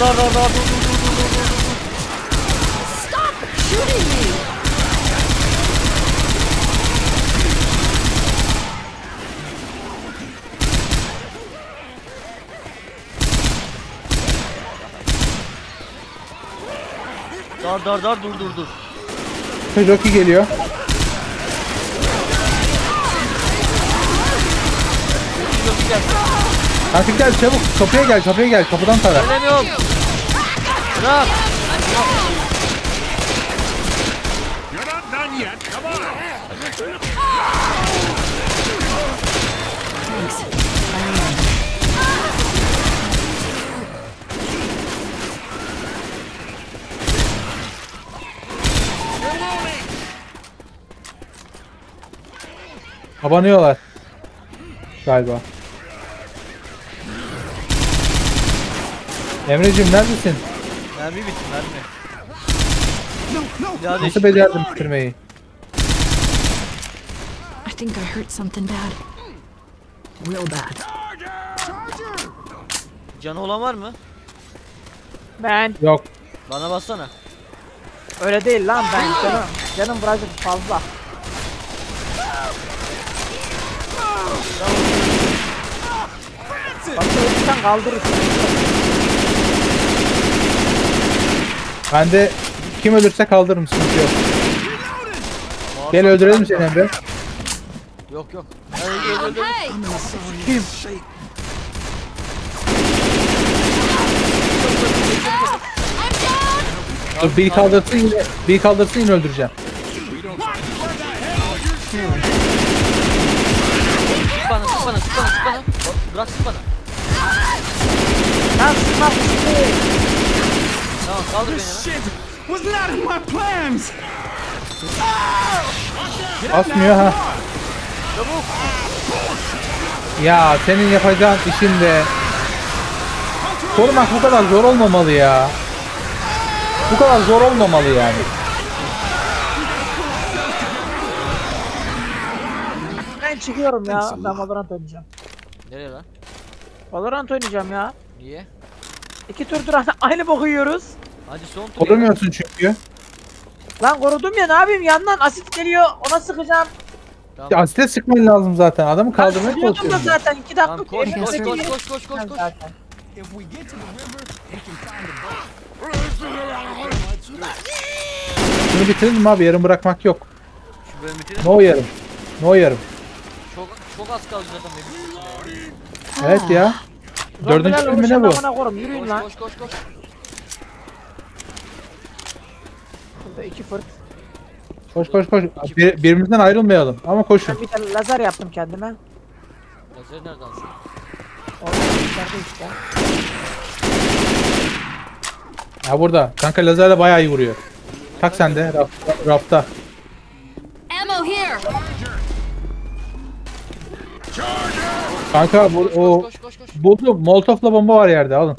Stop shooting me! Dar dur. Rocky geliyor. Yok gel. Kanka gel çabuk. Kapıya gel. Kapıdan tara. Ölemiyorum. Bırak. You're not done yet. Come on. Thanks. Abanıyorlar. Galiba. Emreciğim neredesin? Mermi bitti mermi. Ya Nasıl becerdim bitirmeyi? I think I hurt something bad. Real bad. canı olan var mı? Ben Yok. Bana bassana. öyle değil lan, ben canım birazcık fazla. Bak ölürsen kaldırırsın. Ben de kim ölürse kaldırırım, sıkıntı yok. Gel öldürelim seni Emre. Yok. Öldür. Hey! I'm down! Dur bir kaldırsın yine öldüreceğim. Sık bana. Bırak sık bana. Lan sıkma fıstığı. Tamam kaldır beni hemen. Was not in my plans. Asmıyor ha. Ya senin yapacağın işin de korumak bu kadar zor olmamalı ya. Bu kadar zor olmamalı yani. Ben çıkıyorum ya. Ben Valorant oynayacağım. Nereye lan? Valorant oynayacağım ya. Niye? 2 turdur aynı boku yiyoruz. Hadi son tur. Korumuyorsun çünkü. Lan korudum ya, ne yapayım, yandan asit geliyor, ona sıkacağım. Tamam. Asite sıkman lazım zaten. Adamı Ben kaldırmaya sıkıyordum da çalışıyorum. zaten 2 dakika. Tamam koş. Zaten. If we get to the river, we can find a boat. Bunu bitirelim abi, yarım bırakmak yok. Şu bölüm bitirelim. No yarım. No yarım. Çok az kaldı zaten benim. Evet ya. Dördüncü bölümü ne bu? Yürüyün lan. Koş. Burada 2 fırt. Koş. Birbirimizden ayrılmayalım ama koşun. Ben bir tane lazer yaptım kendime. Lazer nereden şu? Orada içeride işte. Ya burada. Kanka lazerle bayağı iyi vuruyor. Tak sen de rafta. Ammo here. Kanka bu o Koş koş koş. buldum. Molotof'la bomba var yerde alın.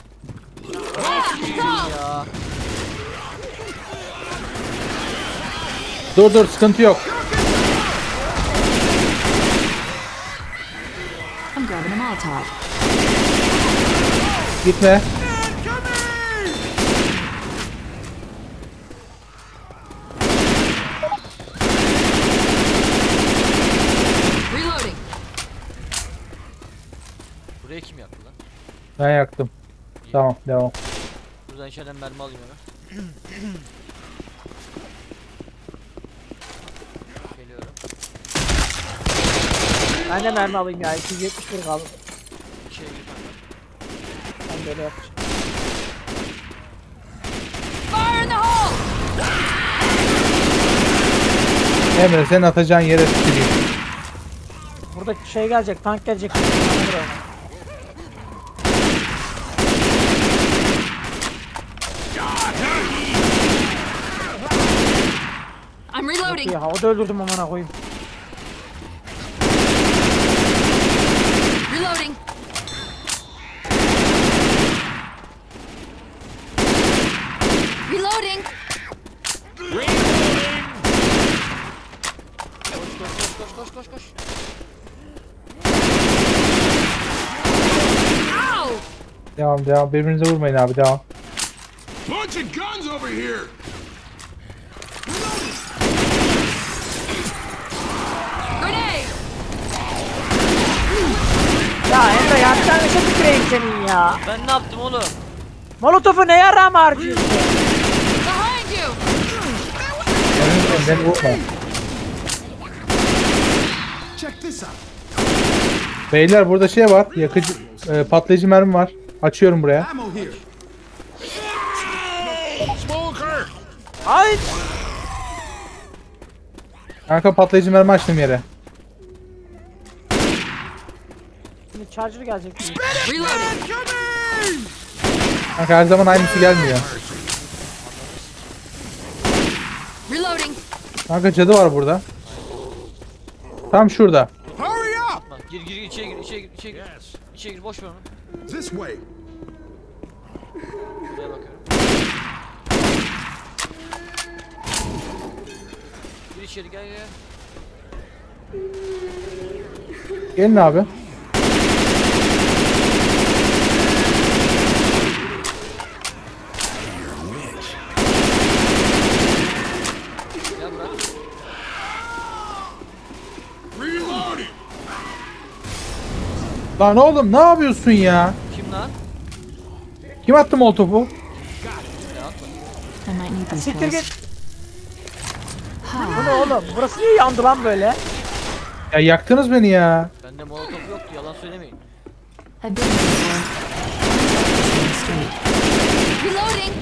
Ya. Dur sıkıntı yok. I'm grabbing a Molotov. Gitme. Reloading. Buraya kim yaktı lan? Ben yaktım. Tamam devam. Buradan içeriden mermi alayım hemen. Geliyorum. Ben de mermi alayım ya. 271 kaldı. İçeri gir kanka. Ben böyle yapacağım. Fire in the hole. Emre senin atacağın yere tüküreyim. Burada şey gelecek, tank gelecek. I'm reloading. Ya havada öldürdüm amına koyayım. Reloading. Reloading. Koş. Ow. Devam. Birbirinize vurmayın abi devam. Bunch of guns over here. Grenade. Ya Emre yapacağın işe tüküreyim senin ya. Ben ne yaptım oğlum? Molotofu ne yaram harcıyorsun? Behind you. Beni vurma. Check this out. Beyler burada şey var. Yakıcı patlayıcı mermi var. Açıyorum buraya. Ammo here. Smoker. Ay. Kanka patlayıcı mermi açtım yere. Şimdi charger gelecek. Reloading. Kanka her zaman aynısı gelmiyor. Reloading. Kanka cadı var burada. Tam şurada. Hurry up. Bak gir içeri gir. İçeri gir boş ver onu. This way. Buraya bakıyorum. Gir içeri gel. Gelin abi. Gel bırak. Reloading. Lan oğlum ne yapıyorsun ya? Kim lan? Kim attı molotofu? I might need these Siktir pills. git. Bu ne oğlum? Burası niye yandı lan böyle? Ya yaktınız beni ya. Bende molotof yoktu yalan söylemeyin. I've been here before. On the street. Reloading.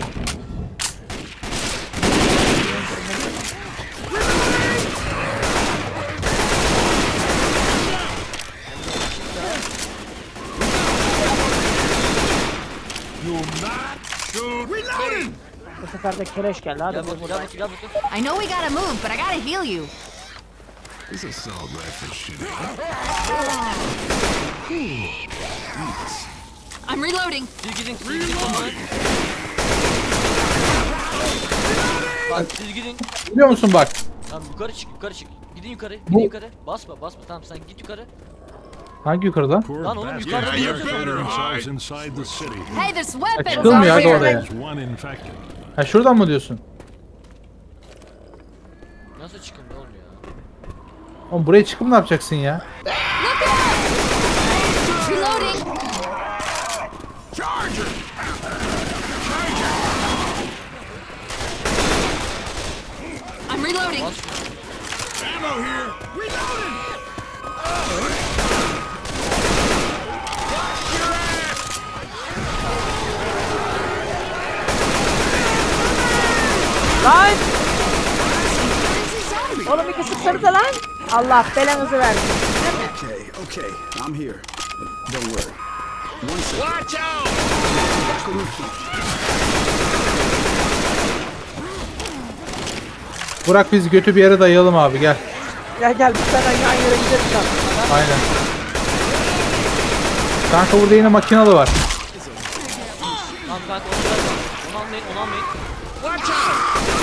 Reloading. Bu sefer de keleş geldi hadi. Gel bakayım. I know we gotta move, but I gotta heal you. This assault rifle shit. I'm reloading. Siz gidin. Bak siz gidin. Biliyor musun bak. Tamam yukarı çık. Gidin yukarı. Basma. Tamam sen git yukarı. Hangi yukarıda? Poor Lan oğlum bastards yukarıda you bir better themselves hide. inside the city. Hey, there's weapons çıkılmıyor over hadi here. oraya. There's one infected. Ha şuradan mı diyorsun? Nasıl çıkın oğlum ya? Oğlum buraya çıkıp ne yapacaksın ya? Reloading. Charger. I'm reloading. Bas şunu. Ammo here. Reloading. Lan! Oğlum bir sıksana da lan. Allah belanızı versin. Okay, I'm here. Don't worry. One second. Watch out! Burak biz götü bir yere dayayalım abi gel. Gel bir tane yan yere gidelim kanka. Aynen. Kanka burada yine makinalı var. Tamam kanka onu almayın, onu almayın. Watch out!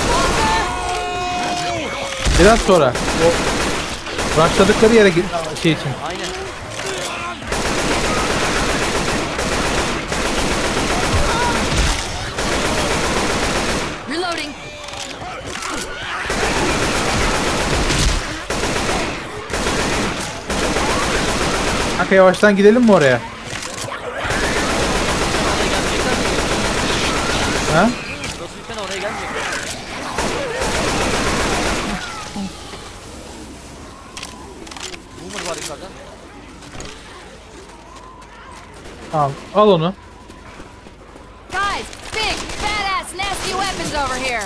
Biraz sonra. O başladıkları yere şey için. Aynen. Reloading. Kanka yavaştan gidelim mi oraya? Ha? Burası lütfen oraya gelmiyor. Boomer var yukarıda. Tamam al onu. Guys, big, badass, nasty weapons over here.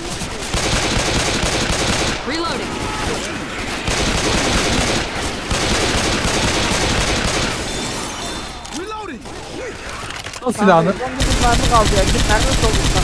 Reloading. Reloading. Al silahını. Son bir mermi kaldı ya. Gidip mermi solduktan.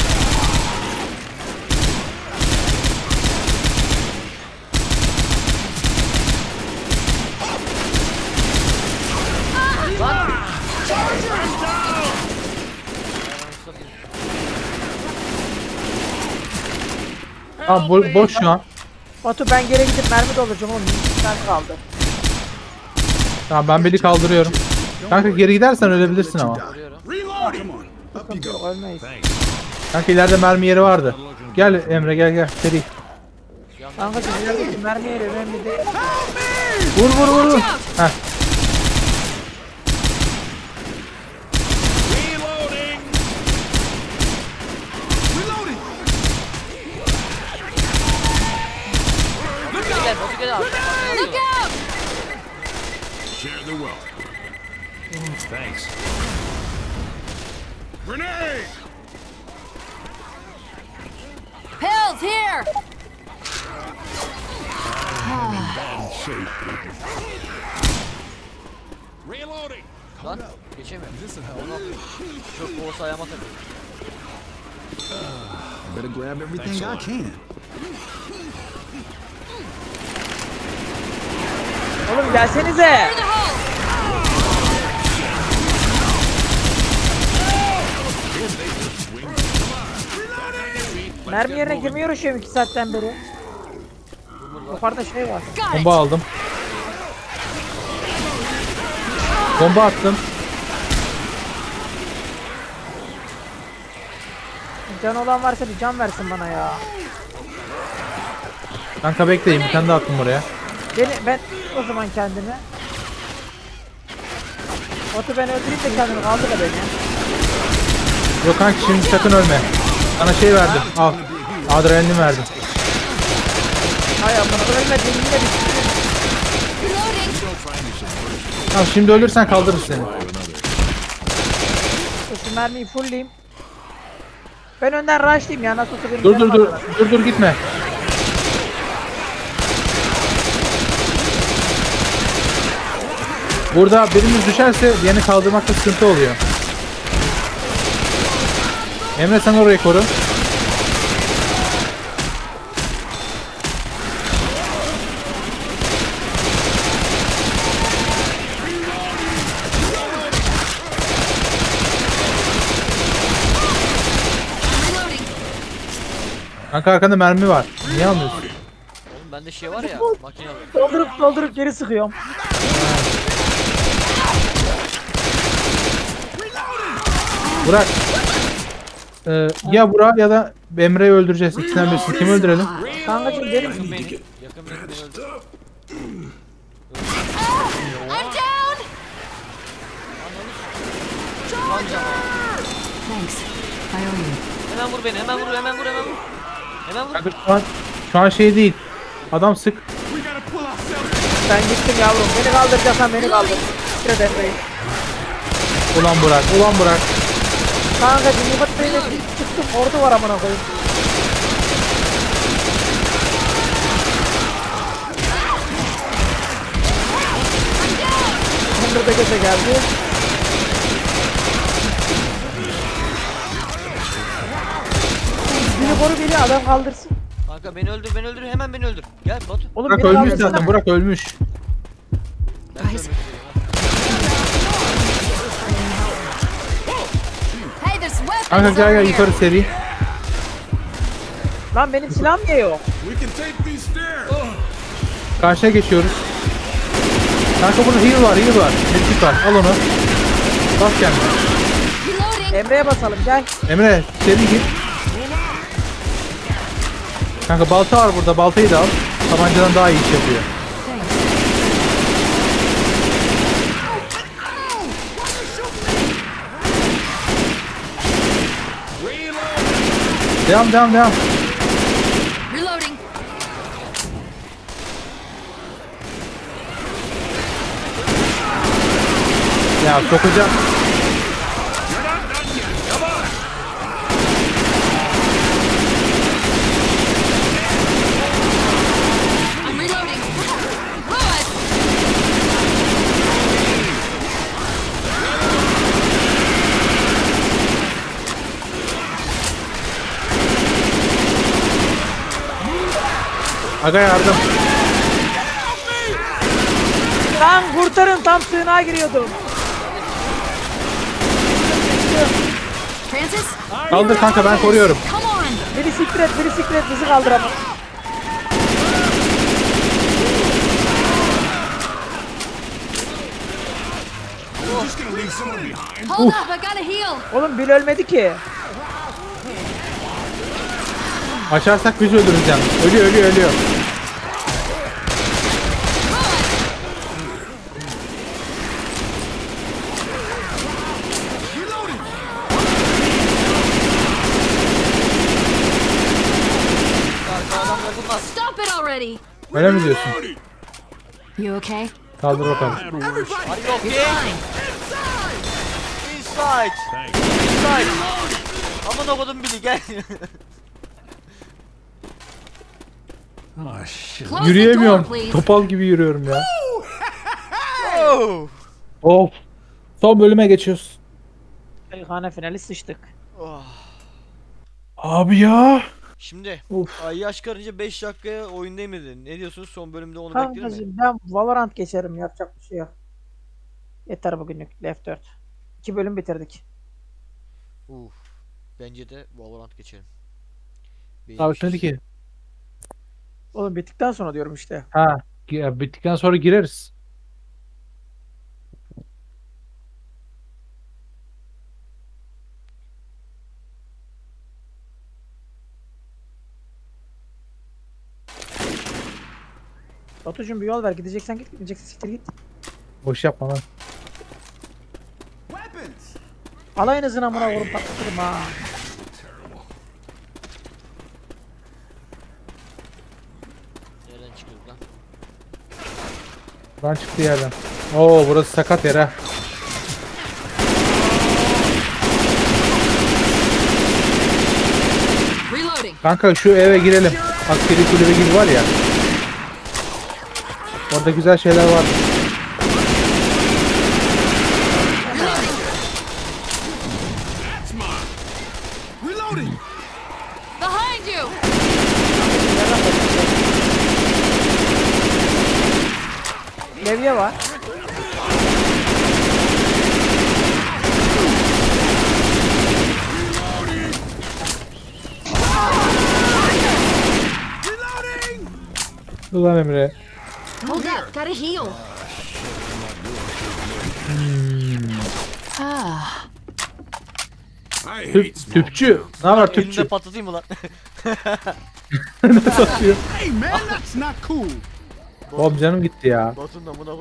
Tamam boş şu an. Batu ben geri gidip mermi dolduracağım oğlum. Bir mermi kaldı. Tamam ben beli kaldırıyorum. Kanka geri gidersen ölebilirsin ama. Reloading. Come on. Up you go. Ölmeyiz. Kanka ileride mermi yeri vardı. Gel Emre gel seri. Kanka ilerideki mermi yeri önemli değil. Vur. Heh. Reloading! Reloading. Gel, Batu gel abi. Look out! Share the wealth. Thanks. Grenade! Pills here! Reloading! Lan geçemiyorum. Çok boğsa ayağıma takıyor. I better grab everything I can. Oğlum gelsenize. Clear the hole! Mermi yerine girmeye uğraşıyorum 2 saatten beri. Yukarıda şey var. Got it! Bomba aldım. Bomba attım. Can olan varsa bir can versin bana ya. Kanka bekleyin bir tane daha attım buraya. Ben o zaman kendimi. Batu ben öldüreyim de kendimi kaldır da beni. Yok kanka şimdi sakın ölme. Sana şey verdim. Al. Adrenalin verdim. Hay amına ölmediğim yine bir Reloading! Tamam şimdi ölürsen kaldırırız seni. şu mermiyi fullleyeyim. Ben önden rushlayayım ya nasıl olsa benim Dur canım dur dur. var. Dur gitme. Burada birimiz düşerse diğerini kaldırmakta sıkıntı oluyor. Emre sen orayı koru. Reloading! Kanka arkanda mermi var. Niye almıyorsun? Oğlum bende şey var ya, makine var. Doldurup geri sıkıyorum. Burak. Ya Burak ya da Emre'yi öldüreceğiz. İkisinden birisini. Kimi öldürelim? Kankacım benim Yakın beni öldü. I'm down! Almayacağım abi. Thanks. I owe you. Hemen vur beni, hemen vur. Hemen vur. Kanka şu an şey değil. Adam sık. ben gittim yavrum. Beni kaldıracaksan beni kaldır. Şurada Emre'yi. Ulan Burak. Kankacım yumurtayla çıktım ordu var amına koyayım. Emre de göze geldi. Biri koru biri adam kaldırsın. Kanka beni öldür, beni öldür, hemen beni öldür. Gel Batu. Oğlum Burak beni ölmüş kaldırsana. zaten. Burak ölmüş. Ben de Guys. ölmek Hey, there's weapons Kanka gel over gel here. yukarı seri. Lan benim silahım niye yok? We can take these stairs. Karşıya geçiyoruz. Kanka burada heal var. Medkit var. Al onu. Bas kendine. Reloading. Emre'ye basalım gel. Emre seri git. Kanka balta var burada. Baltayı da al. Tabancadan daha iyi iş yapıyor. Devam. Reloading. Ya sokacağım. I'm reloading. Good. Aga yardım. Lan kurtarın tam sığınağa giriyordum. Francis? Kaldır kanka ben koruyorum. Come on. Biri siktir et bizi kaldıramaz. We're just gonna leave someone behind. Hold up, I gotta heal. Oğlum Bil ölmedi ki. Açarsak biz öldürürüz yalnız. Ölüyor. Stop it already. Öyle mi diyorsun? You okay? Kaldır bakalım. Are you okay? Inside. Aman okudum biri gel. Oh shit. Close the door, Yürüyemiyorum. please. Topal gibi yürüyorum ya. Oh. Of. Son bölüme geçiyoruz. Hane finali sıçtık. Abi ya. Şimdi Uf. ay yaş karınca 5 dakikaya oyun değmedi. Ne diyorsunuz son bölümde onu bekleyelim mi? Kankacığım ben Valorant geçerim yapacak bir şey yok. Yeter bugünlük Left 4. 2 bölüm bitirdik. Bence de Valorant geçelim. Benim Abi için- şimdi ki. Oğlum bittikten sonra diyorum işte. Ha. Bittikten sonra gireriz. Batucuğum bir yol ver gideceksen git gitmeyeceksen siktir git. Boş yapma lan. Weapons. Alayınızın amına vurup patlatırım ha. Nereden çıkıyoruz lan? Buradan çıktı yerden. Oo burası sakat yer ha. Reloading. Kanka şu eve girelim. Askeri kulübe gibi var ya. Orada güzel şeyler var. Reloading. Behind you. Levye var. Reloading. Ulan Emre. Hold up, gotta heal. Ah. I hate Tüp, small tüpçü. towns. Ne var Elimde tüpçü? patlatayım mı lan? Ne satıyor? Hey man, that's not cool. Oğlum canım gitti ya. Batın da buna koy.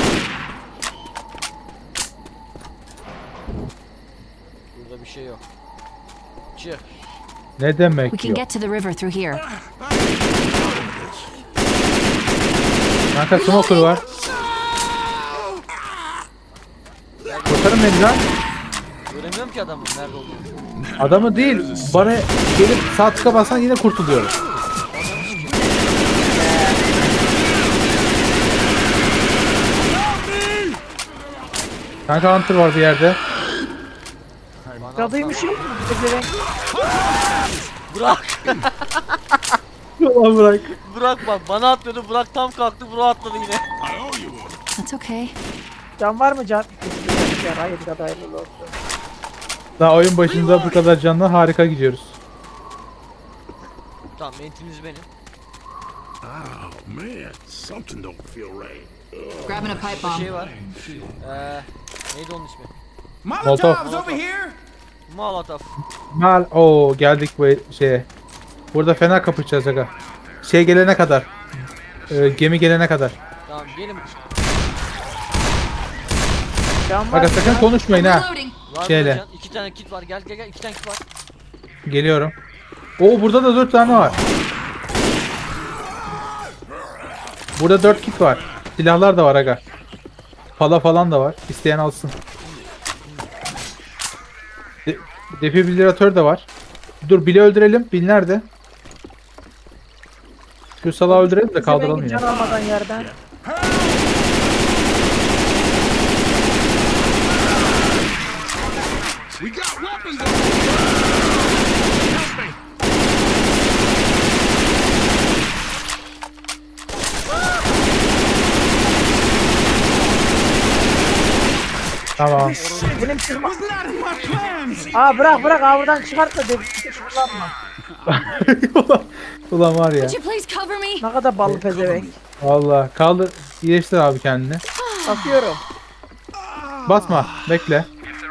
Burada bir şey yok. Çık. Ne demek We can yok. get to the river through here. Kanka smoker var. Kurtarın beni lan. Göremiyorum ki adamın nerede olduğunu. Adamı değil. Bana gelip sağ tıka bassan yine kurtuluyorum. Kanka Hunter var bir yerde. Cadıymışım. Burak. Ulan bırak. Burak bak bana atlıyordu. Burak tam kalktı. Burak atladı yine. I owe you one. It's okay. Can var mı can? Hayır kadaylı olsun. Daha oyun başında bu kadar canlı harika gidiyoruz. Tamam mentimiz benim. Oh man, something don't feel right. Grabbing a pipe Bir bomb. şey var. Neydi onun ismi? Molotov. over here. Molotov. Mal. Oo geldik bu şeye. Burada fena kapışacağız aga. Şey gelene kadar. Gemi gelene kadar. Tamam gelin. Can var Aga mı? sakın konuşmayın ha. Reloading. Var Şeyle. mı can? 2 tane kit var. Gel gel gel. 2 tane kit var. Geliyorum. Oo burada da 4 tane var. Burada 4 kit var. Silahlar da var aga. Pala falan da var. İsteyen alsın. Defibrilatör de var. Dur Bill'i öldürelim. Bill nerede? Şu salağı öldürelim de kaldıralım Can ya. almadan yerden. We got weapons over here. Help me. Tamam. Benim çıkma. Aa bırak buradan çıkartma dedi. Çıkartma. Ulan var ya. Could you please cover me? Ne kadar ballı pezevenk. Vallahi kaldır. İyileştir abi kendini. Bakıyorum. Basma. Bekle.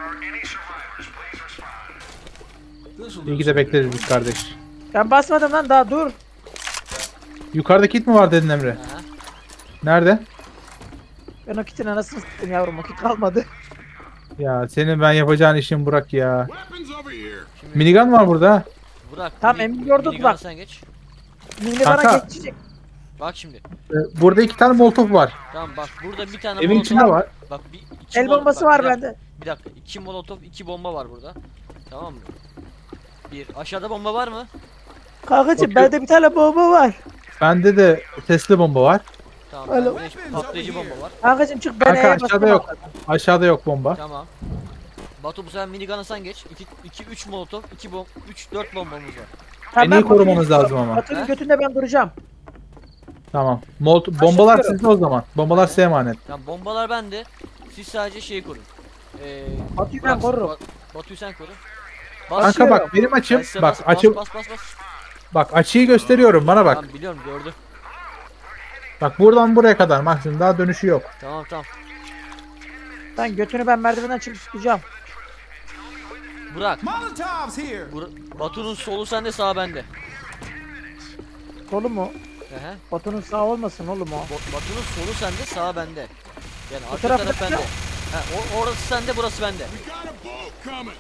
İyi ki de bekleriz biz kardeş. Ben basmadım lan daha dur. Yukarıda kit mi var dedin Emre? Aha. Nerede? Ben o kitin anasını s**tim yavrum. O kit kalmadı. Ya senin ben yapacağın işin Burak ya. Weapons over here. Minigun var burada ha. Burak. Tamam, mini- emin gördük minigun'a bak. Sen geç. Mini Kanka. bana geçecek. Bak şimdi. Burada 2 tane molotof var. Tamam bak burada bir tane Evin molotof- içinde var. Bak iki El bombası var bir dakika, bende. Bir dakika. 2 molotof 2 bomba var burada. Tamam mı? Bir. Aşağıda bomba var mı? Kankacım Bakıyorum. bende bir tane bomba var. Bende de sesli bomba var. Tamam. Alo. Bende patlayıcı bomba var. Kankacım çık ben Kanka E'ye aşağıda basıyorum. yok. Aşağıda yok bomba. Tamam. Batu bu sefer minigun'a sen geç. 2 3 molotof, 3 4 bombamız var. Tamam, En ben iyi korumamız Batu'nun- lazım ama. Batu'nun He? götünde ben duracağım. Tamam. Bombalar Aşağıda. sizde o zaman. Bombalar size emanet. Tamam bombalar bende. Siz sadece şeyi korun. Batu'yu ben Burak, korurum. Batu'yu sen koru. Kanka bak benim açım. Bas, Bak bas, açım. Bas bas bas. Bak açıyı gösteriyorum bana bak. Tamam biliyorum gördüm. Bak buradan buraya kadar maksimum daha dönüşü yok. Tamam tamam. Ben götünü ben merdivenden çıkıp tutacağım. Burak. Molotovs here. Batu'nun solu sende sağ bende. Solu mu? Ehe. Batu'nun sağ olmasın oğlum o. Batu'nun solu sende sağ bende. Yani arka tarafta taraf bende. ne? Ha, orası sende burası bende. We got a boat coming.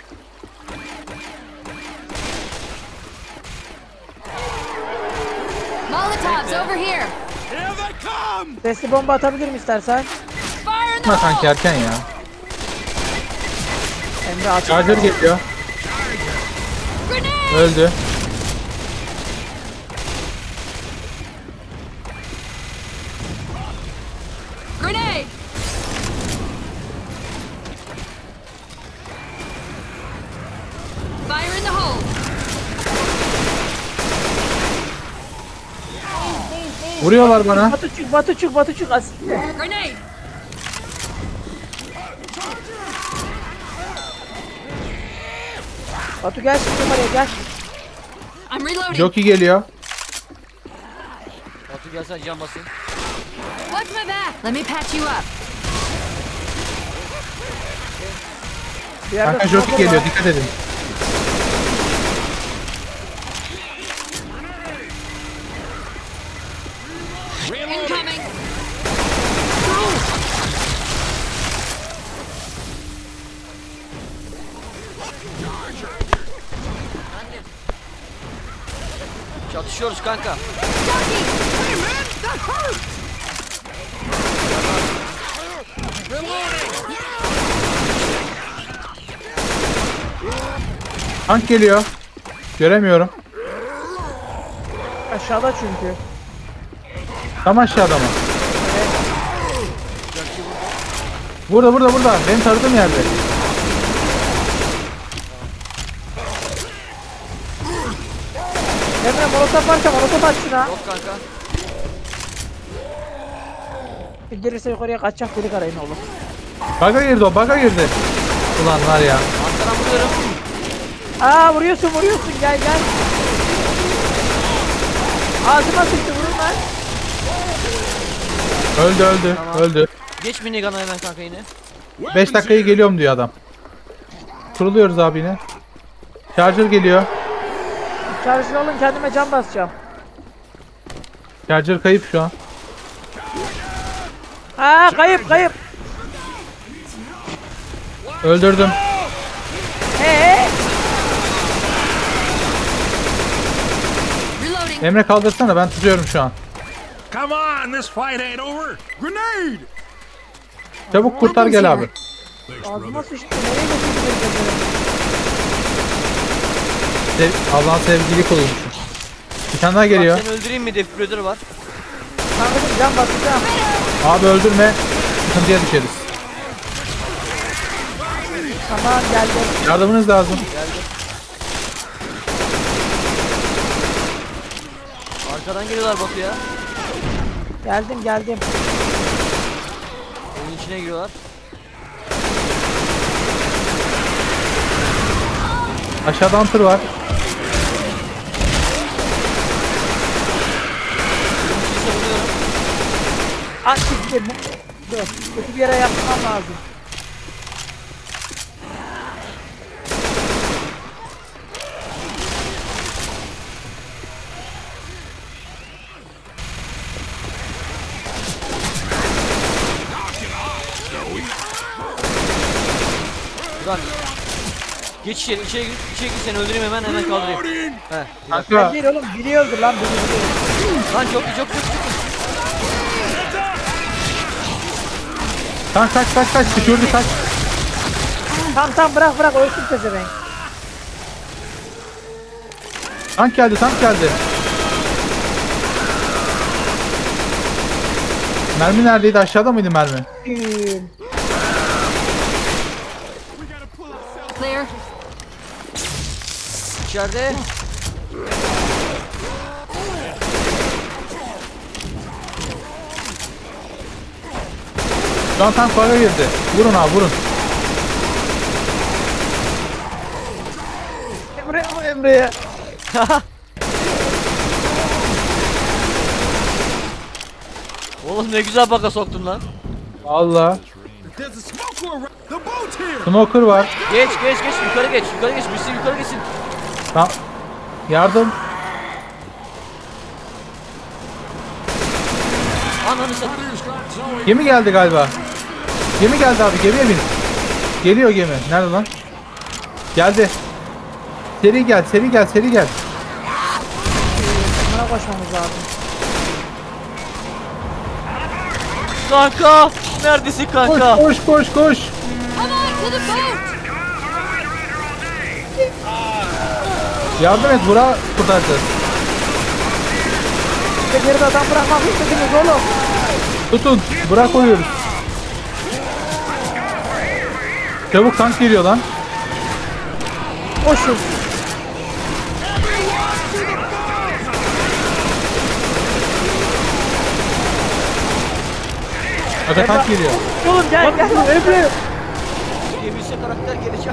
Molotovs over here. Here they come. Sesli bomba atabilirim istersen. Fire in the Ama sanki hole. erken ya. Emre aç. Charger geliyor. Grenade. Öldü. Grenade. Fire in the hole. Vuruyorlar bana. Batu çık asitli. Grenade. Batu gel şimdi oraya gel. I'm reloading. Jockey geliyor. Batu gelsen can basın. Watch my back. Let me patch you up. Bir yerde Kanka smoker jockey geliyor var. dikkat edin. Incoming. Çatışıyoruz kanka. Tank geliyor. Göremiyorum. Aşağıda çünkü. Tam aşağıda mı? Burada. Benim taradığım yerde. Emre molotof varsa molotof at şuna. Yok kanka. Bir gelirse yukarıya kaçacak delik arayın oğlum. Baga girdi o, baga girdi. Ulan var ya. Arkadan vuruyorum. Aa vuruyorsun gel. Ağzıma sıktı vurun lan. Öldü. Geç minigun'a hemen kanka yine. 5 dakikayı geliyorum diyor adam. Kuruluyoruz abi yine. Charger geliyor. Çalışın olun kendime can basacağım. Charger kayıp şu an. Aa kayıp. Öldürdüm. Reloading. Emre kaldırsana, ben tutuyorum şu an. Come on, this fight ain't over. Grenade! Çabuk kurtar gel abi. Ağzıma sıçtı. Nereye götürdün? Allah'ın sevgili kuluymuş. Bir tane daha geliyor. Bak seni öldüreyim mi? Defibrillator var. Kankacım can basacağım. Abi öldürme. Sıkıntıya düşeriz. Tamam geldim. Yardımınız lazım. Arkadan geliyorlar Batu'ya. Geldim. Evin içine giriyorlar. Aşağıdan tır var. Kimse vuruyorum. At siktir. Dur. Kötü bir yere yapmam lazım. Buradan. Geç içeri gir seni öldüreyim hemen kaldırayım. He. Kanka Değil oğlum biliyordur lan beni biliyor. Lan çok. kaç. Düşürdü kaç. Tamam bırak ölsün pezevenk. Tank geldi. Mermi neredeydi? Aşağıda mıydı mermi? Clear. İçeride. Şu an tank baga girdi. Vurun abi vurun. Emre'ye. Oğlum ne güzel baka soktun lan. Allah. There's a smoker around. The boat's here. Smoker var. Geç yukarı geç. Birisi yukarı geçsin. Yardım. Ananı satayım. Gemi geldi galiba. Gemi geldi abi, gemiye bin. Geliyor gemi. Nerede lan? Geldi. Seri gel. Buna koşmamız lazım. Kanka. Neredesin kanka? Koş. Come on to the boat. Yardım et, Burak'ı kurtaracağız. İşte geride adam bırakmak istediniz oğlum. Tutun. Burak koyuyoruz. Çabuk, tank geliyor lan. Koşun. Aga tank geliyor. Oğlum gel Emre. Yemişse karakter gelecek.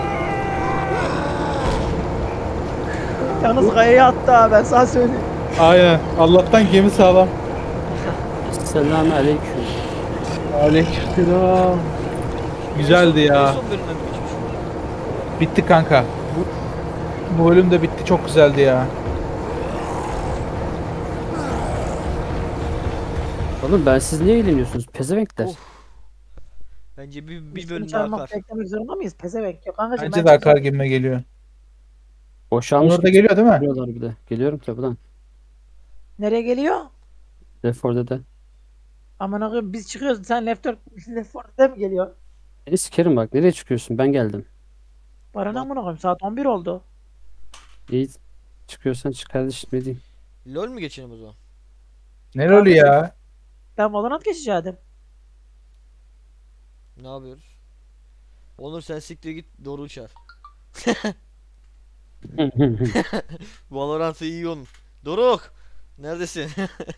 Yalnız kayaya attı ha ben sana söyleyeyim. Aynen. Allah'tan gemi sağlam. Selamünaleyküm. Aleykümselam. Güzeldi ya. Son bölümden mi geçmiş? Bitti kanka. Bu bölüm de bitti. Çok güzeldi ya. Oğlum ben siz niye eğleniyorsunuz? Pezevenkler. Of. Bence bir Biz bölüm seni daha çağırmak akar. beklemek zorunda mıyız? Pezevenk yok kankacığım. Bence de akar gibime geliyor. Boşanmış Onur da geliyor değil mi? geliyorlar bir de. Geliyorum tabi lan. Nereye geliyor? Left 4 Dead'e. Aman akıyım biz çıkıyoruz sen Left 4'de mi geliyor? Beni sikerim bak. Nereye çıkıyorsun? Ben geldim. Bana ne amına koyayım saat 11 oldu. İyi. Çıkıyorsan çık kardeşim, ne diyeyim. LOL mü geçelim o zaman? Ne rolü ya? Ben Valorant geçeceğim. Ne yapıyoruz? Onur sen siktir git doğru uçar. Valorant'ı iyi onun. Doruk! Neredesin?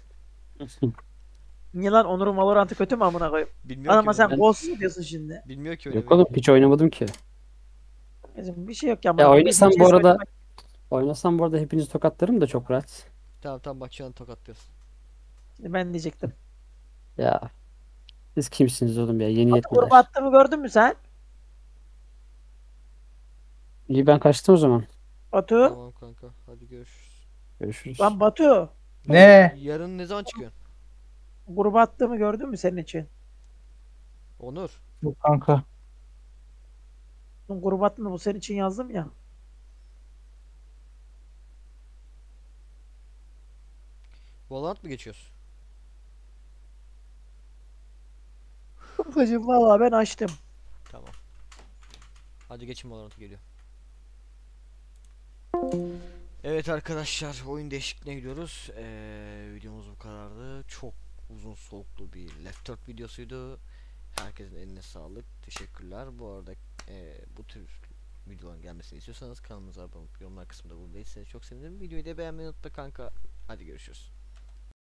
Niye lan Onur'un Valorant'ı kötü mü amına koyayım? Bilmiyor Ama ki sen oynamayı. Ghost diyorsun şimdi. Bilmiyor ki Yok oynamayı. oğlum hiç oynamadım ki. Bizim bir şey yok ya. Ya amına oynasam koyayım. bu CS arada oynamak- oynasam bu arada hepinizi tokatlarım da çok rahat. Tamam tamam bak şu an tokatlıyorsun. Şimdi ben diyecektim. Ya siz kimsiniz oğlum ya yeni Batu gruba yetmeler. attığımı gördün mü sen? İyi ben kaçtım o zaman. Batu. Tamam kanka hadi görüşürüz. Görüşürüz. Lan Batu. Ne? Yarın ne zaman çıkıyorsun? Gruba attığımı gördün mü senin için? Onur. Yok kanka. Gruba attığımı bu senin için yazdım ya. Valorant mı geçiyoruz? Babacım valla ben açtım. Tamam. Hadi geçin Valorant'a geliyor. Evet arkadaşlar oyun değişikliğine gidiyoruz. Videomuz bu kadardı. Çok uzun soluklu bir Left 4 videosuydu. Herkesin eline sağlık. Teşekkürler. Bu arada bu tür videoların gelmesini istiyorsanız kanalımıza abone olup yorumlar kısmında bulunmayı çok sevinirim. Videoyu da beğenmeyi unutma kanka. Hadi görüşürüz.